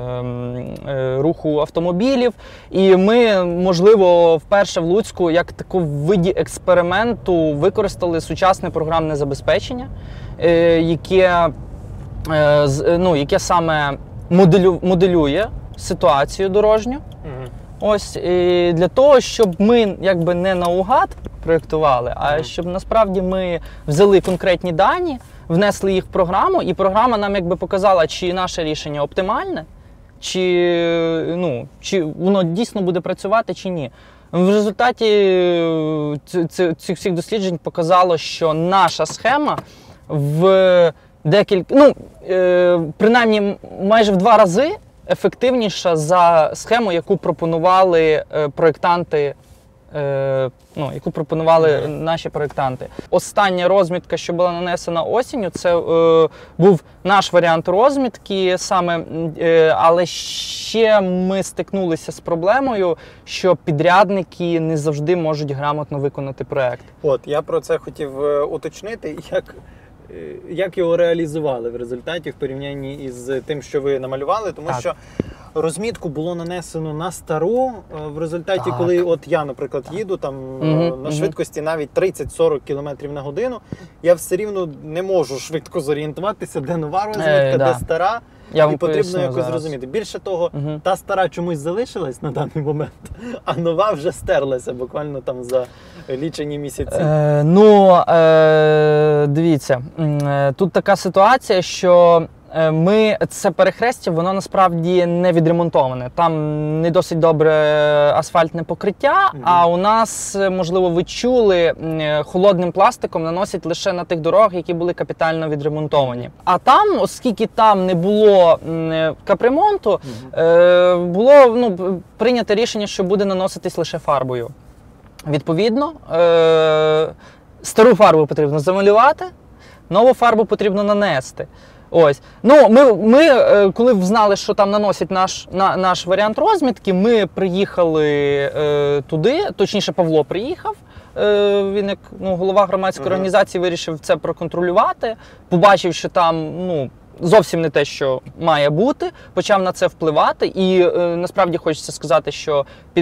е, руху автомобілів, і ми, можливо, вперше в Луцьку, як таку в виді експерименту, використали сучасне програмне забезпечення, е, яке, е, ну, яке саме моделю, моделює ситуацію дорожню. Ось, і для того, щоб ми якби не наугад проєктували, а щоб насправді ми взяли конкретні дані, внесли їх в програму, і програма нам якби показала, чи наше рішення оптимальне, чи, ну, чи воно дійсно буде працювати, чи ні. В результаті цих всіх досліджень показало, що наша схема в декілька, ну, принаймні майже в два рази ефективніша за схему, яку пропонували е, проєктанти, е, ну, яку пропонували mm-hmm. наші проєктанти. Остання розмітка, що була нанесена осінню, це е, був наш варіант розмітки, саме, е, але ще ми стикнулися з проблемою, що підрядники не завжди можуть грамотно виконати проєкт. От, я про це хотів е, уточнити, як Як його реалізували в результаті в порівнянні із тим, що ви намалювали, тому так. що розмітку було нанесено на стару, в результаті, так. коли от я, наприклад, так. їду там угу, на швидкості угу. навіть тридцять-сорок кілометрів на годину, я все рівно не можу швидко зорієнтуватися, де нова розмітка, е, де да. стара. Я і потрібно якось зараз. зрозуміти. Більше того, угу. та стара чомусь залишилась на даний момент, а нова вже стерлася буквально там за лічені місяці. Е, ну, е, дивіться, тут така ситуація, що ми, це перехрестя, воно насправді не відремонтоване. Там не досить добре асфальтне покриття, mm-hmm. а у нас, можливо, ви чули, холодним пластиком наносять лише на тих дорогах, які були капітально відремонтовані. А там, оскільки там не було капремонту, mm-hmm. було ну, прийнято рішення, що буде наноситись лише фарбою. Відповідно, стару фарбу потрібно замалювати, нову фарбу потрібно нанести. Ось. Ну, ми, ми, коли знали, що там наносять наш, на, наш варіант розмітки, ми приїхали е, туди, точніше Павло приїхав, е, він як ну, голова громадської uh-huh. організації вирішив це проконтролювати, побачив, що там ну, зовсім не те, що має бути, почав на це впливати і е, насправді хочеться сказати, що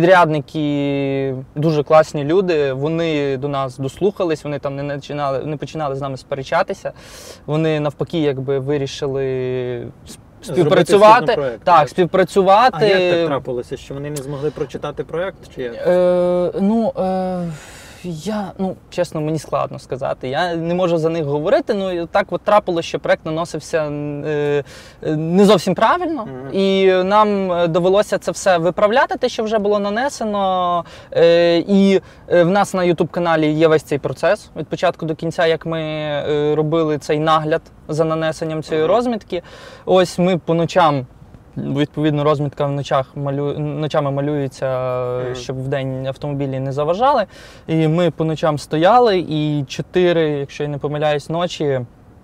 підрядники дуже класні люди, вони до нас дослухались, вони там не починали, не починали з нами сперечатися, вони навпаки якби вирішили співпрацювати. Проект, так, так, співпрацювати. А як так трапилося, що вони не змогли прочитати проект? Чи як? Е, ну, е... Я, ну, чесно, мені складно сказати. Я не можу за них говорити, ну так от трапилося, що проект наносився е, не зовсім правильно, mm-hmm. і нам довелося це все виправляти, те, що вже було нанесено. Е, і в нас на ютуб-каналі є весь цей процес від початку до кінця, як ми е, робили цей нагляд за нанесенням цієї mm-hmm. розмітки. Ось ми по ночам, відповідно, розмітка в ночах малю... ночами малюється, mm. щоб вдень автомобілі не заважали. І ми по ночам стояли, і чотири, якщо я не помиляюсь, ночі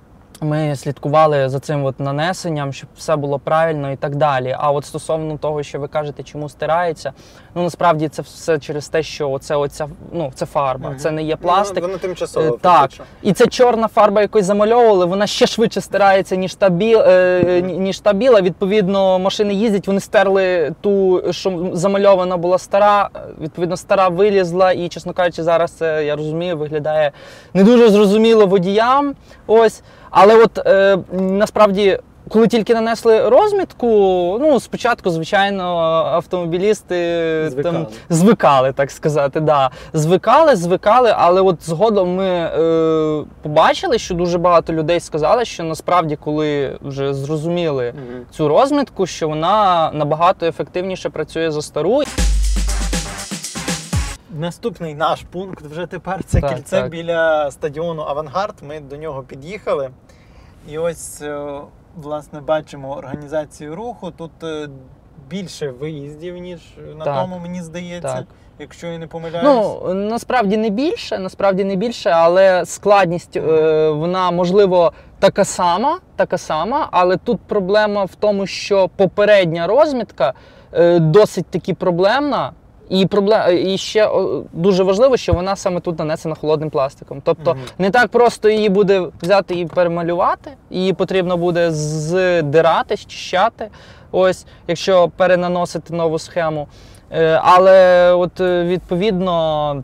ми слідкували за цим от нанесенням, щоб все було правильно і так далі. А от стосовно того, що ви кажете, чому стирається, ну насправді це все через те, що оце, оця, ну, це фарба, mm-hmm. це не є пластик. Ну, воно тимчасово. Так, і це чорна фарба, якось замальовували, вона ще швидше стирається, ніж та, біл, е, ніж та біла. Відповідно, машини їздять, вони стерли ту, що замальована була стара, відповідно, стара вилізла, і, чесно кажучи, зараз це, я розумію, виглядає не дуже зрозуміло водіям. Ось. Але от е, насправді, коли тільки нанесли розмітку, ну, спочатку, звичайно, автомобілісти звикали, там, звикали так сказати, да. Звикали, звикали, але от згодом ми е, побачили, що дуже багато людей сказали, що насправді, коли вже зрозуміли угу. цю розмітку, що вона набагато ефективніше працює за стару. Наступний наш пункт вже тепер це так, кільце так. біля стадіону «Авангард». Ми до нього під'їхали. І ось власне, бачимо організацію руху. Тут е, більше виїздів, ніж на Так. тому, мені здається, Так. якщо я не помиляюсь. Ну, насправді не більше, насправді не більше, але складність, е, вона, можливо, така сама, така сама, але тут проблема в тому, що попередня розмітка е, досить таки проблемна. І, проблем... і ще о, дуже важливо, що вона саме тут нанесена холодним пластиком. Тобто Мгм. не так просто її буде взяти і перемалювати, її потрібно буде здирати, щищати, ось, якщо перенаносити нову схему. Е, Але от е, відповідно,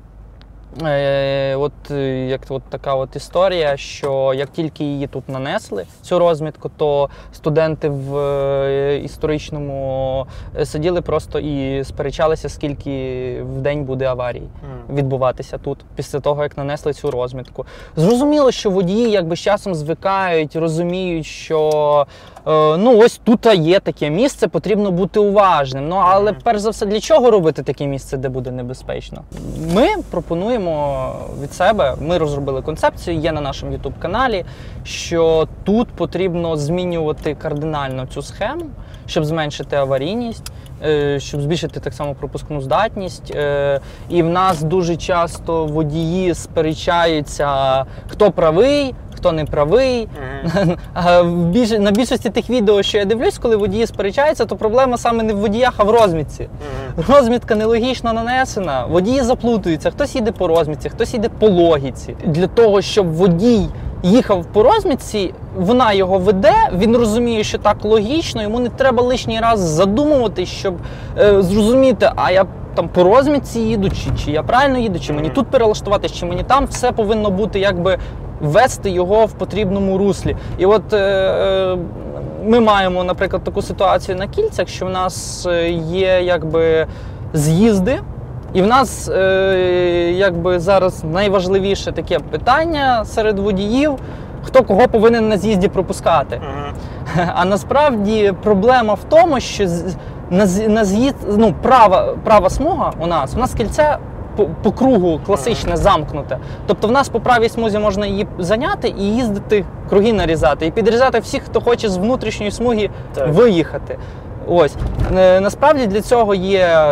е, от е, як от така от історія, що як тільки її тут нанесли, цю розмітку, то студенти в е, історичному е, сиділи просто і сперечалися, скільки в день буде аварій Мгм. відбуватися тут, після того, як нанесли цю розмітку. Зрозуміло, що водії якби з часом звикають, розуміють, що е, ну ось тут є таке місце, потрібно бути уважним. Ну, але Мгм. перш за все, для чого робити таке місце, де буде небезпечно? Ми пропонуємо від себе, ми розробили концепцію, є на нашому ютуб-каналі, що тут потрібно змінювати кардинально цю схему, щоб зменшити аварійність, е, щоб збільшити так само пропускну здатність. Е, І в нас дуже часто водії сперечаються, хто правий, хто не правий. Мгм. А в більш- На більшості тих відео, що я дивлюсь, коли водії сперечаються, то проблема саме не в водіях, а в розмітці. Мгм. Розмітка нелогічно нанесена, водії заплутуються, хтось їде по розмітці, хтось їде по логіці. Для того, щоб водій їхав по розмітці, вона його веде, він розуміє, що так логічно, йому не треба лишній раз задумувати, щоб е, зрозуміти, а я там по розмітці їду, чи, чи я правильно їду, чи мені Мгм. тут перелаштуватись, чи мені там, все повинно бути якби вести його в потрібному руслі. І от е, е, ми маємо, наприклад, таку ситуацію на кільцях, що в нас е, є якби з'їзди, і в нас е, якби зараз найважливіше таке питання серед водіїв, хто кого повинен на з'їзді пропускати. Мгм. А насправді проблема в тому, що з- на, з- на з'їзд, ну, права, права смуга у нас, у нас кільце по, по кругу класичне, замкнуте. Тобто в нас по правій смузі можна її зайняти і їздити, круги нарізати, і підрізати всіх, хто хоче з внутрішньої смуги Так. виїхати. Ось. Е, Насправді для цього є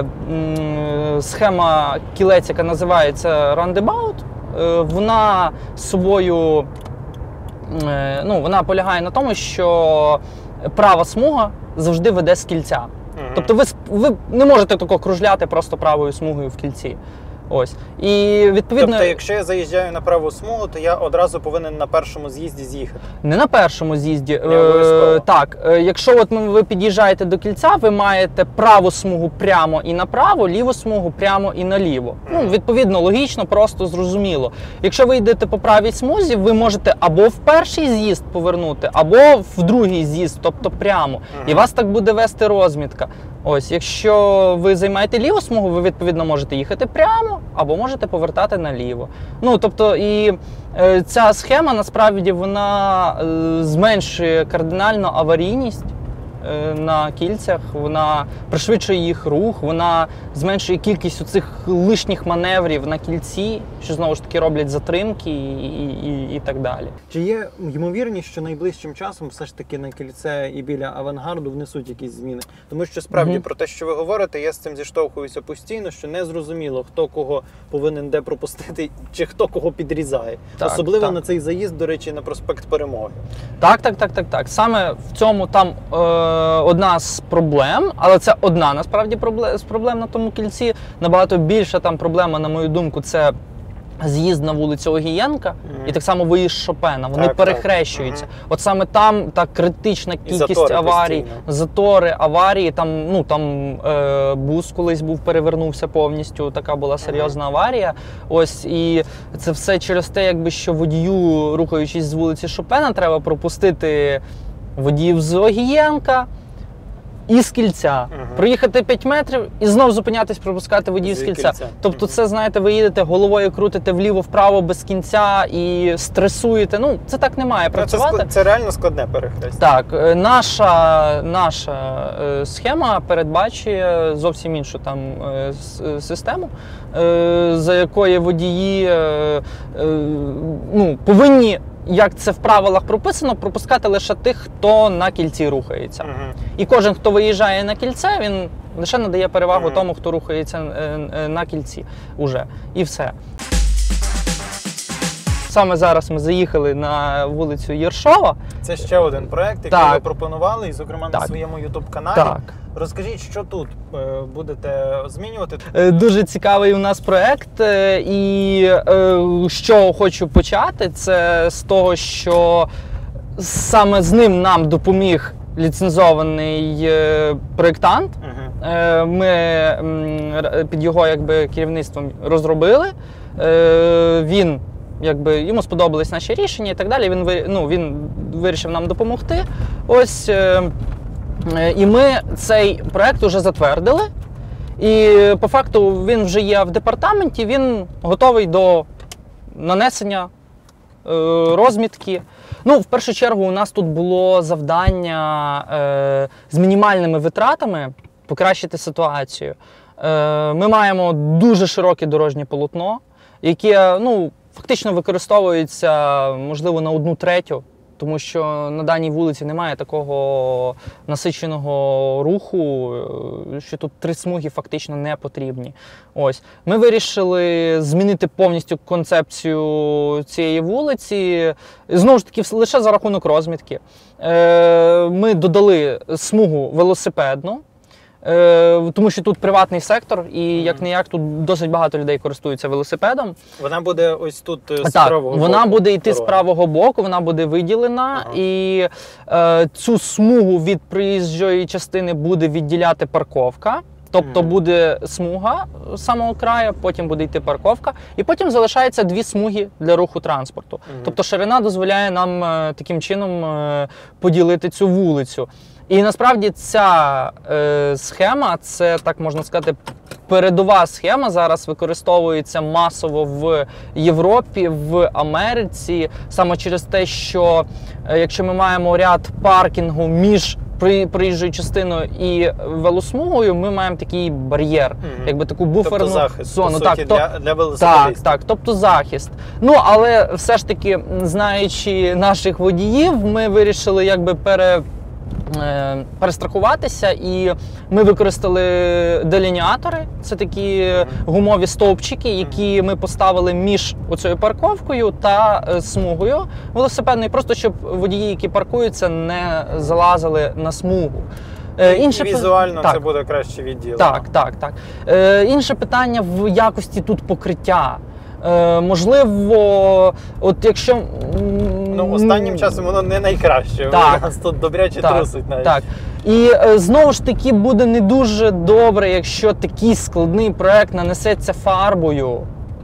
м, схема кілець, яка називається Roundabout. Е, Вона з собою Е, ну, вона полягає на тому, що права смуга завжди веде з кільця. Мгм. Тобто ви, с- ви не можете тако кружляти просто правою смугою в кільці. Ось. І відповідно, Тобто, якщо я заїжджаю на праву смугу, то я одразу повинен на першому з'їзді з'їхати. не на першому з'їзді. Не обов'язково. Е, так, е, якщо от ми- ви під'їжджаєте до кільця, ви маєте праву смугу прямо і направо, ліву смугу прямо і наліво. Ну, Мгм. відповідно, логічно, просто зрозуміло. Якщо ви йдете по правій смузі, ви можете або в перший з'їзд повернути, або в другий з'їзд, тобто прямо. І Мгм. вас так буде вести розмітка. Ось, якщо ви займаєте ліву смугу, ви відповідно можете їхати прямо або можете повертати наліво. Ну, тобто, і е, ця схема насправді вона е, зменшує кардинально аварійність е, на кільцях, вона пришвидшує їх рух, вона зменшує кількість цих лишніх маневрів на кільці, що знову ж таки роблять затримки і, і, і, і так далі. Чи є ймовірність, що найближчим часом все ж таки на кільце і біля авангарду внесуть якісь зміни? Тому що справді Мгм. про те, що ви говорите, я з цим зіштовхуюся постійно, що не зрозуміло, хто кого повинен де пропустити, чи хто кого підрізає. Так, Особливо так. на цей заїзд, до речі, на проспект Перемоги. Так, так, так, так, так. Саме в цьому там е, одна з проблем, але це одна насправді проблем, з проблем на тому кільці. Набагато більша там проблема, на мою думку, це з'їзд на вулицю Огієнка Мгм. і так само виїзд Шопена. Вони Так, перехрещуються. так. От саме там та критична кількість затори аварій, постійно. затори, аварії. Там, ну, там е, бус колись був, перевернувся повністю, така була серйозна аварія. Ось, і це все через те, якби, що водію, рухаючись з вулиці Шопена, треба пропустити водіїв з Огієнка і з кільця. Мгм. Проїхати п'ять метрів і знов зупинятись, пропускати водіїв з З кільця. кільця. Тобто Мгм. це, знаєте, ви їдете, головою крутите вліво-вправо без кінця і стресуєте. Ну, це так не має Це, працювати. ск- це реально складне перехрестя. Так, е, наша, наша е, схема передбачує зовсім іншу там е, с- е, систему, е, за якою водії е, е, ну, повинні як це в правилах прописано, пропускати лише тих, хто на кільці рухається. Угу. І кожен, хто виїжджає на кільце, він лише надає перевагу Угу. тому, хто рухається на кільці уже. І все. Саме зараз ми заїхали на вулицю Єршова. Це ще один проект, який Так. ви пропонували, і, зокрема, Так. на своєму ютуб-каналі. Так. Розкажіть, що тут е, будете змінювати? Е, Дуже цікавий у нас проект, е, і е, що хочу почати, це з того, що саме з ним нам допоміг ліцензований е, проєктант. Угу. Е, Ми м, р- під його якби керівництвом розробили. Е, Він якби йому сподобались наші рішення і так далі. Він ви- ну, він вирішив нам допомогти. Ось. е, е, І ми цей проект вже затвердили. І по факту він вже є в департаменті, він готовий до нанесення е, розмітки. Ну, в першу чергу, у нас тут було завдання е, з мінімальними витратами покращити ситуацію. Е, ми маємо дуже широке дорожнє полотно, яке, ну, фактично використовується, можливо, на одну третю, тому що на даній вулиці немає такого насиченого руху, що тут три смуги фактично не потрібні. Ось. Ми вирішили змінити повністю концепцію цієї вулиці, знову ж таки, лише за рахунок розмітки. Е, Ми додали смугу велосипедну, Е, тому що тут приватний сектор, і як-не-як тут досить багато людей користуються велосипедом. Вона буде ось тут з Так, правого вона боку буде йти з дороги. правого боку, вона буде виділена, Ага. і е, цю смугу від проїжджої частини буде відділяти парковка. Тобто Мгм. буде смуга з самого краю, потім буде йти парковка, і потім залишається дві смуги для руху транспорту. Мгм. Тобто ширина дозволяє нам е, таким чином е, поділити цю вулицю. І насправді ця е, схема, це, так можна сказати, передова схема, зараз використовується масово в Європі, в Америці, саме через те, що е, якщо ми маємо ряд паркінгу між при- проїжджою частиною і велосмугою, ми маємо такий бар'єр, Мгм. якби таку буферну Тобто захист, зону. по суті, так, то- для, для так, велосипедистів. так, тобто захист. Ну, але все ж таки, знаючи наших водіїв, ми вирішили якби пере, е, перестрахуватися, і ми використали делініатори. Це такі гумові стовпчики, які ми поставили між оцею парковкою та е, смугою велосипедною, просто щоб водії, які паркуються, не залазили на смугу. Е, І інше пи- візуально так. це буде краще відділено. Так, так, так. Е, інше питання в якості тут покриття. Е, можливо, от якщо. м, Ну, останнім часом воно не найкраще. Так. У нас тут добряче Так, трусить навіть. Так. І е, знову ж таки буде не дуже добре, якщо такий складний проект нанесеться фарбою.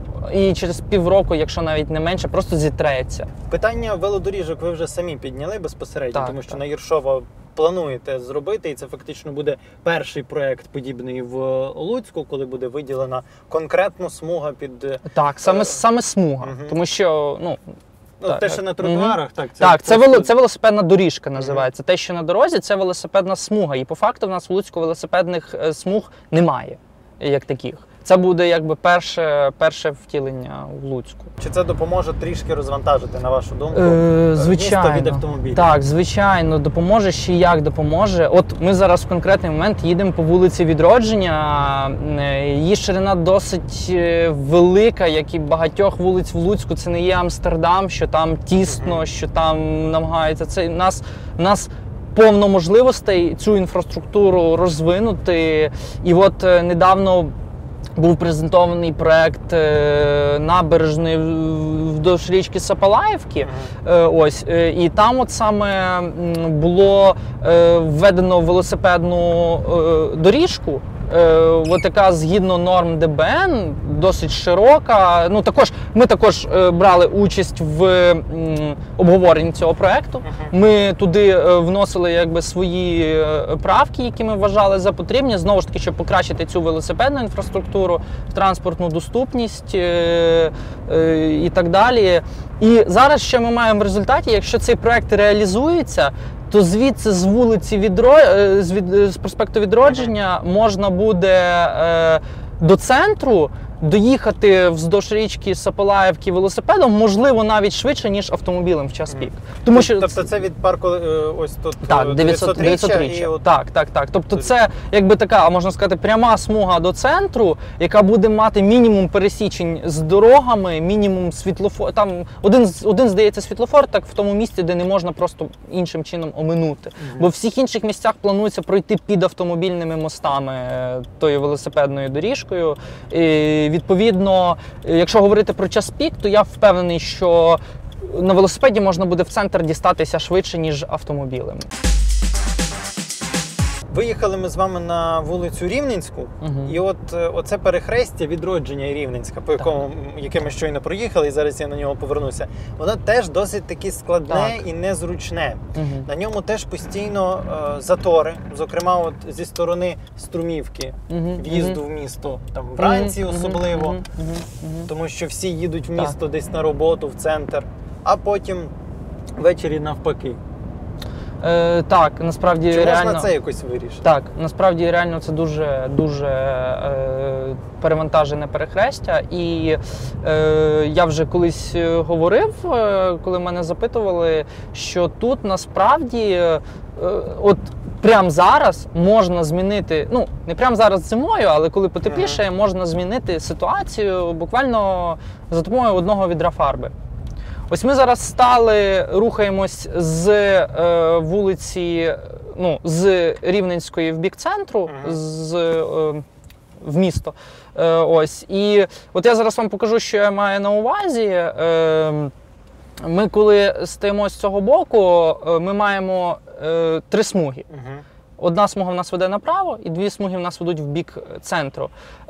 І через півроку, якщо навіть не менше, просто зітреться. Питання велодоріжок ви вже самі підняли безпосередньо, Так, тому що так. на Єршова плануєте зробити, і це фактично буде перший проект подібний в Луцьку, коли буде виділена конкретно смуга під Так, саме, Е, саме смуга. мгм. Тому що, ну, ну, так, те, так. що на тротуарах, так це так, це, просто- вело, це велосипедна доріжка називається. Те, що на дорозі, це велосипедна смуга. І по факту в нас в Луцьку велосипедних е, смуг немає, як таких. Це буде якби перше, перше втілення в Луцьку. Чи це допоможе трішки розвантажити, на вашу думку, Е, місто звичайно. від автомобілів? Так, звичайно, допоможе ще як допоможе. От ми зараз в конкретний момент їдемо по вулиці Відродження. Е, Її ширина досить е, велика, як і багатьох вулиць в Луцьку. Це не є Амстердам, що там тісно, Мгм. що там намагаються. Це нас, нас повно можливостей цю інфраструктуру розвинути. І от е, недавно був презентований проект е, набережної вдовж річки Сапалаївки. Мгм. Е, Ось, е, і там от саме м, було е, введено велосипедну е, доріжку, е, от яка згідно норм Д Б Н, досить широка. Ну, також, ми також е, брали участь в м, обговоренні цього проекту. Мгм. Ми туди е, вносили якби свої е, правки, які ми вважали за потрібні, знову ж таки, щоб покращити цю велосипедну інфраструктуру, транспортну доступність е, е, і так далі. І зараз що ми маємо в результаті, якщо цей проект реалізується, то звідси з вулиці Відро... е, з, від... з проспекту Відродження можна буде е, до центру доїхати вздовж річки Сапалаївки велосипедом можливо навіть швидше, ніж автомобілем в час пік. Тому що тобто це від парку е, ось тут так, дев'ятсот і от... Так, так, так. Тобто це якби така, можна сказати, пряма смуга до центру, яка буде мати мінімум пересічень з дорогами, мінімум світлофор. Там один, один здається, світлофор, так в тому місці, де не можна просто іншим чином оминути. Mm-hmm. Бо в всіх інших місцях планується пройти під автомобільними мостами тою велосипедною доріжкою. І, відповідно, якщо говорити про час пік, то я впевнений, що на велосипеді можна буде в центр дістатися швидше, ніж автомобілем. Виїхали ми з вами на вулицю Рівненську, угу. і от оце перехрестя Відродження і Рівненська, по якому, яке ми щойно проїхали, і зараз я на нього повернуся, воно теж досить таки складне так. і незручне. Угу. На ньому теж постійно е, затори, зокрема от зі сторони Струмівки, угу. в'їзду угу. в місто, там вранці угу. особливо, угу. Угу. тому що всі їдуть в місто так. десь на роботу, в центр, а потім ввечері навпаки. Е, так, насправді Чи реально... можна це якось вирішити? Так, насправді реально це дуже, дуже е, перевантажене перехрестя. І е, я вже колись говорив, е, коли мене запитували, що тут насправді е, от прямо зараз можна змінити, ну не прямо зараз зимою, але коли потепліше, ага. можна змінити ситуацію буквально за допомогою одного відра фарби. Ось ми зараз стали, рухаємось з е, вулиці, ну, з Рівненської в бік центру, ага. з, е, в місто. Е, ось. І от я зараз вам покажу, що я маю на увазі. Е, ми коли стоїмо з цього боку, ми маємо е, три смуги. Ага. Одна смуга в нас веде направо, і дві смуги в нас ведуть в бік центру.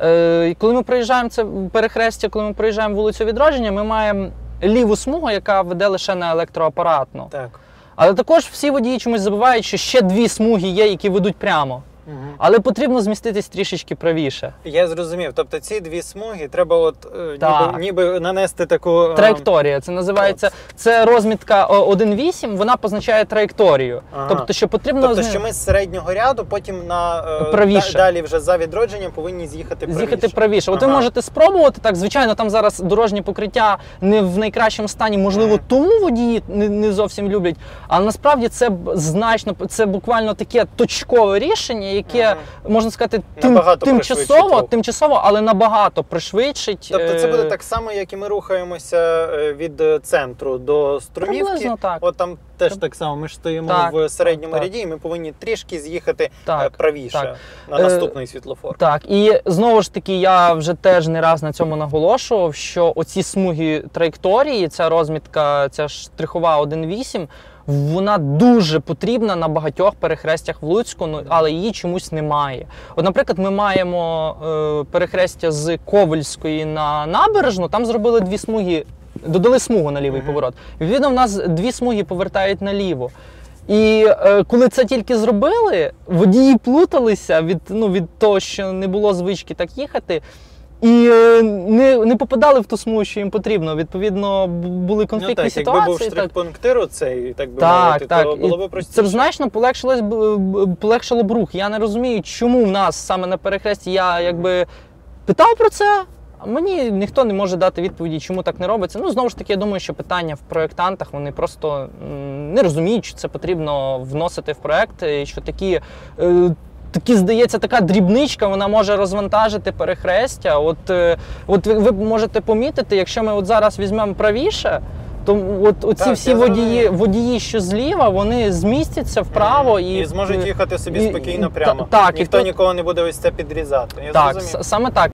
Е, коли ми проїжджаємо це перехрестя, коли ми проїжджаємо вулицю Відродження, ми маємо ліву смугу, яка веде лише на електроапаратну. Так. Але також всі водії чомусь забувають, що ще дві смуги є, які ведуть прямо. Угу. Але потрібно зміститись трішечки правіше. Я зрозумів. Тобто ці дві смуги треба от, ніби, ніби нанести таку... Траєкторія. Це називається, це розмітка один вісім, вона позначає траєкторію. Ага. Тобто, що потрібно... Тобто, що ми з середнього ряду потім на правіше. Далі вже за Відродженням повинні з'їхати правіше. З'їхати правіше. Ага. От ви можете спробувати, так, звичайно, там зараз дорожнє покриття не в найкращому стані, можливо, ага. тому водії не, не зовсім люблять, але насправді це значно, це буквально таке точкове рішення, яке, ага. можна сказати, тим, тимчасово, тимчасово, але набагато пришвидшить. Тобто це буде так само, як і ми рухаємося від центру до Струмівки. Приблизно так. От там теж так само, ми ж стоїмо так, в середньому так, ряді, і ми повинні трішки з'їхати так, правіше так. на наступний е, світлофор. Так, і знову ж таки, я вже теж не раз на цьому наголошував, що оці смуги траєкторії, ця розмітка, ця штрихова один вісім, вона дуже потрібна на багатьох перехрестях в Луцьку, але її чомусь немає. От, наприклад, ми маємо е, перехрестя з Ковельської на Набережну, там зробили дві смуги, додали смугу на лівий mm-hmm. поворот. Відповідно, в нас дві смуги повертають наліво. І е, коли це тільки зробили, водії плуталися від, ну, від того, що не було звички так їхати, і е, не, не попадали в ту смугу, що їм потрібно. Відповідно, були конфліктні ну, так, ситуації. Якби був штрих-пунктир оцей, так би так, мовити, так. то було б простіше. Це значно полегшилось б, полегшило б рух. Я не розумію, чому в нас саме на перехресті, я якби питав про це, а мені ніхто не може дати відповіді, чому так не робиться. Ну, знову ж таки, я думаю, що питання в проєктантах, вони просто не розуміють, що це потрібно вносити в проєкт, і що такі... Е, Такі, здається, така дрібничка, вона може розвантажити перехрестя. От, от ви можете помітити, якщо ми от зараз візьмемо правіше, то от оці так, всі водії, водії, що зліва, вони змістяться вправо. І, і зможуть їхати собі і, спокійно прямо. Так, ніхто і нікого не буде ось це підрізати. Я так, зрозумів. Саме так.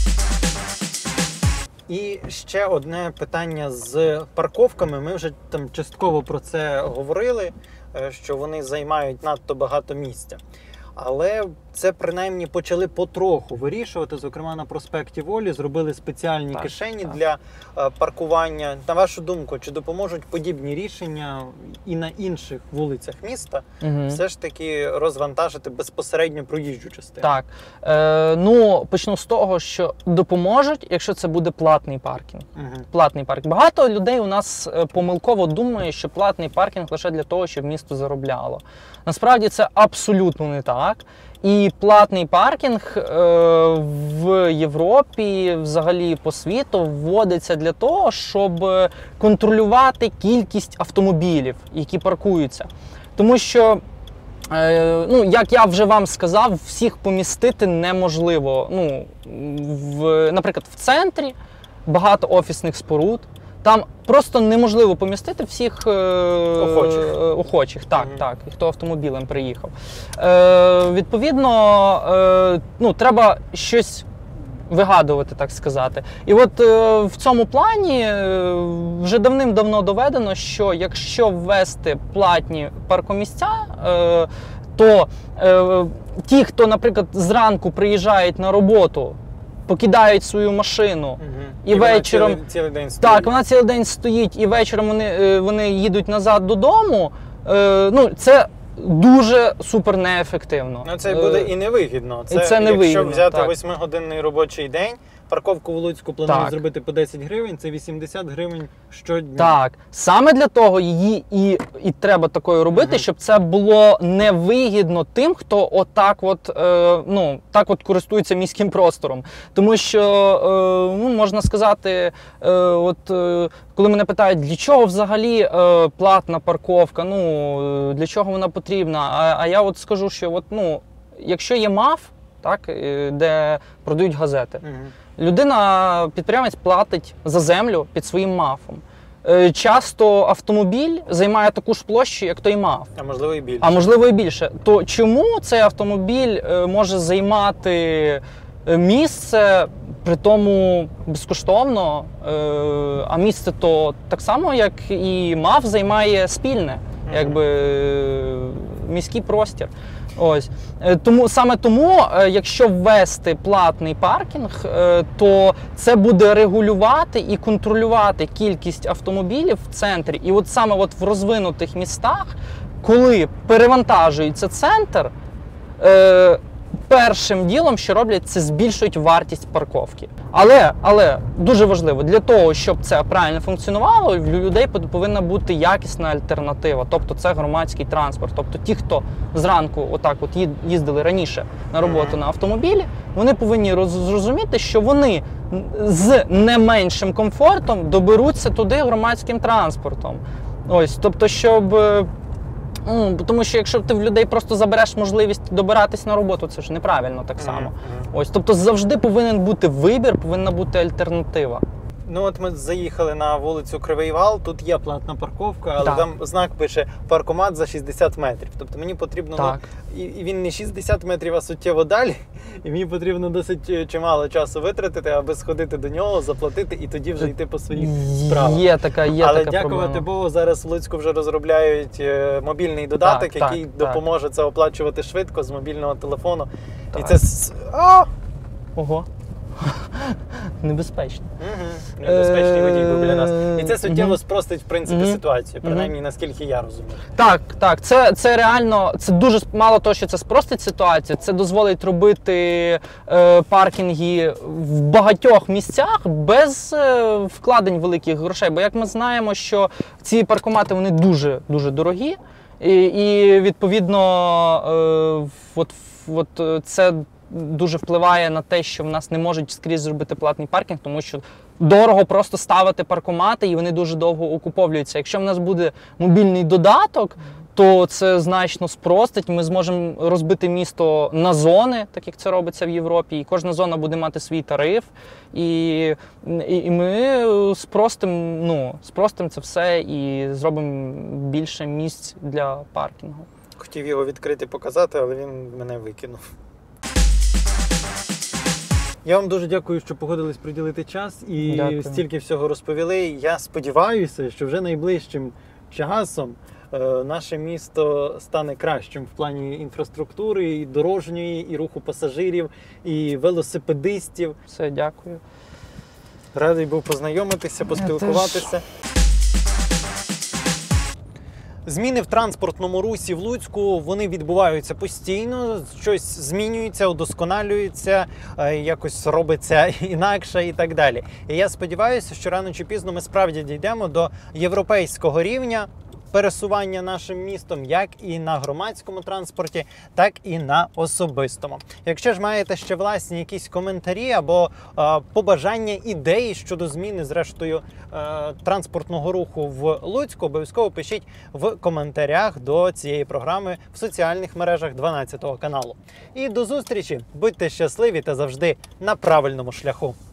І ще одне питання з парковками. Ми вже там частково про це говорили, що вони займають надто багато місця. Але це принаймні почали потроху вирішувати. Зокрема, на проспекті Волі зробили спеціальні так, кишені так. для е, паркування. На вашу думку, чи допоможуть подібні рішення і на інших вулицях міста угу. все ж таки розвантажити безпосередньо проїжджу частину? Так. Е, ну, почну з того, що допоможуть, якщо це буде платний паркінг. Угу. Платний паркінг. Багато людей у нас помилково думає, що платний паркінг лише для того, щоб місто заробляло. Насправді це абсолютно не так. Так. І платний паркінг е, в Європі, взагалі по світу, вводиться для того, щоб контролювати кількість автомобілів, які паркуються. Тому що, е, ну, як я вже вам сказав, всіх помістити неможливо. Ну, в, наприклад, в центрі багато офісних споруд. Там просто неможливо помістити всіх е, охочих. охочих. Так, Mm-hmm. так, хто автомобілем приїхав. Е, відповідно, е, ну, треба щось вигадувати, так сказати. І от е, в цьому плані е, вже давним-давно доведено, що якщо ввести платні паркомісця, е, то е, ті, хто, наприклад, зранку приїжджають на роботу, покидають свою машину, угу. і, і вечором цілий, цілий день стоїть. Так, вона цілий день стоїть, і вечором вони, вони їдуть назад додому. Е, ну, це дуже супер неефективно. Ну, це буде і невигідно. Це, і це невигідно, якщо взяти так. восьмигодинний робочий день, парковку в Луцьку планують так. зробити по десять гривень, це вісімдесят гривень щодня. Так, саме для того її і, і треба такою робити, угу. щоб це було невигідно тим, хто отак от, е, ну, так от користується міським простором. Тому що, е, ну, можна сказати, е, от, е, коли мене питають, для чого взагалі е, платна парковка, ну, для чого вона потрібна, а, а я от скажу, що от, ну, якщо є МАФ, так, де продають газети, угу. людина, підприємець платить за землю під своїм МАФом. Часто автомобіль займає таку ж площу, як той МАФ. А можливо і більше. А можливо і більше. То чому цей автомобіль може займати місце, при тому безкоштовно, а місце то так само, як і МАФ займає спільне, mm-hmm. якби міський простір. Ось. Тому, саме тому, якщо ввести платний паркінг, то це буде регулювати і контролювати кількість автомобілів в центрі. І от саме от в розвинутих містах, коли перевантажується центр, першим ділом, що роблять, це збільшують вартість парковки. Але, але дуже важливо, для того, щоб це правильно функціонувало, в людей повинна бути якісна альтернатива. Тобто це громадський транспорт. Тобто ті, хто зранку отак от їздили раніше на роботу на автомобілі, вони повинні зрозуміти, що вони з не меншим комфортом доберуться туди громадським транспортом. Ось, тобто, щоб... Ну, тому що якщо ти в людей просто забереш можливість добиратись на роботу, це ж неправильно так само. Mm-hmm. Ось, тобто завжди повинен бути вибір, повинна бути альтернатива. Ну от ми заїхали на вулицю Кривий Вал, тут є платна парковка, але так. там знак пише паркомат за шістдесят метрів. Тобто мені потрібно, так. ну, і він не шістдесят метрів, а суттєво далі, і мені потрібно досить чимало часу витратити, аби сходити до нього, заплатити і тоді вже йти по своїх справах. Є така, є але така дякувати проблема. Богу, зараз в Луцьку вже розробляють мобільний додаток, так, який так, допоможе так. це оплачувати швидко з мобільного телефону. Так. І це... О! Ого! Небезпечно. Угу. Небезпечний водій був біля нас. І це суттєво угу. спростить, в принципі, угу. ситуацію, принаймні, угу. наскільки я розумію. Так, так. Це, це реально, це дуже мало того, що це спростить ситуацію, це дозволить робити е, паркінги в багатьох місцях без е, вкладень великих грошей. Бо, як ми знаємо, що ці паркомати, вони дуже-дуже дорогі. І, і відповідно, е, от, от це дуже впливає на те, що в нас не можуть скрізь зробити платний паркінг, тому що дорого просто ставити паркомати, і вони дуже довго окуповуються. Якщо в нас буде мобільний додаток, то це значно спростить. Ми зможемо розбити місто на зони, так як це робиться в Європі, і кожна зона буде мати свій тариф. І, і, і ми спростимо, ну, спростимо це все і зробимо більше місць для паркінгу. Хотів його відкрити, показати, але він мене викинув. Я вам дуже дякую, що погодились приділити час і дякую. Стільки всього розповіли. Я сподіваюся, що вже найближчим часом е, наше місто стане кращим в плані інфраструктури, і дорожньої, і руху пасажирів, і велосипедистів. Все, дякую. Радий був познайомитися, поспілкуватися. Зміни в транспортному русі в Луцьку, вони відбуваються постійно, щось змінюється, удосконалюється, якось робиться інакше і так далі. І я сподіваюся, що рано чи пізно ми справді дійдемо до європейського рівня пересування нашим містом, як і на громадському транспорті, так і на особистому. Якщо ж маєте ще власні якісь коментарі або е, побажання, ідеї щодо зміни, зрештою, е, транспортного руху в Луцьку, обов'язково пишіть в коментарях до цієї програми в соціальних мережах дванадцятого каналу. І до зустрічі! Будьте щасливі та завжди на правильному шляху!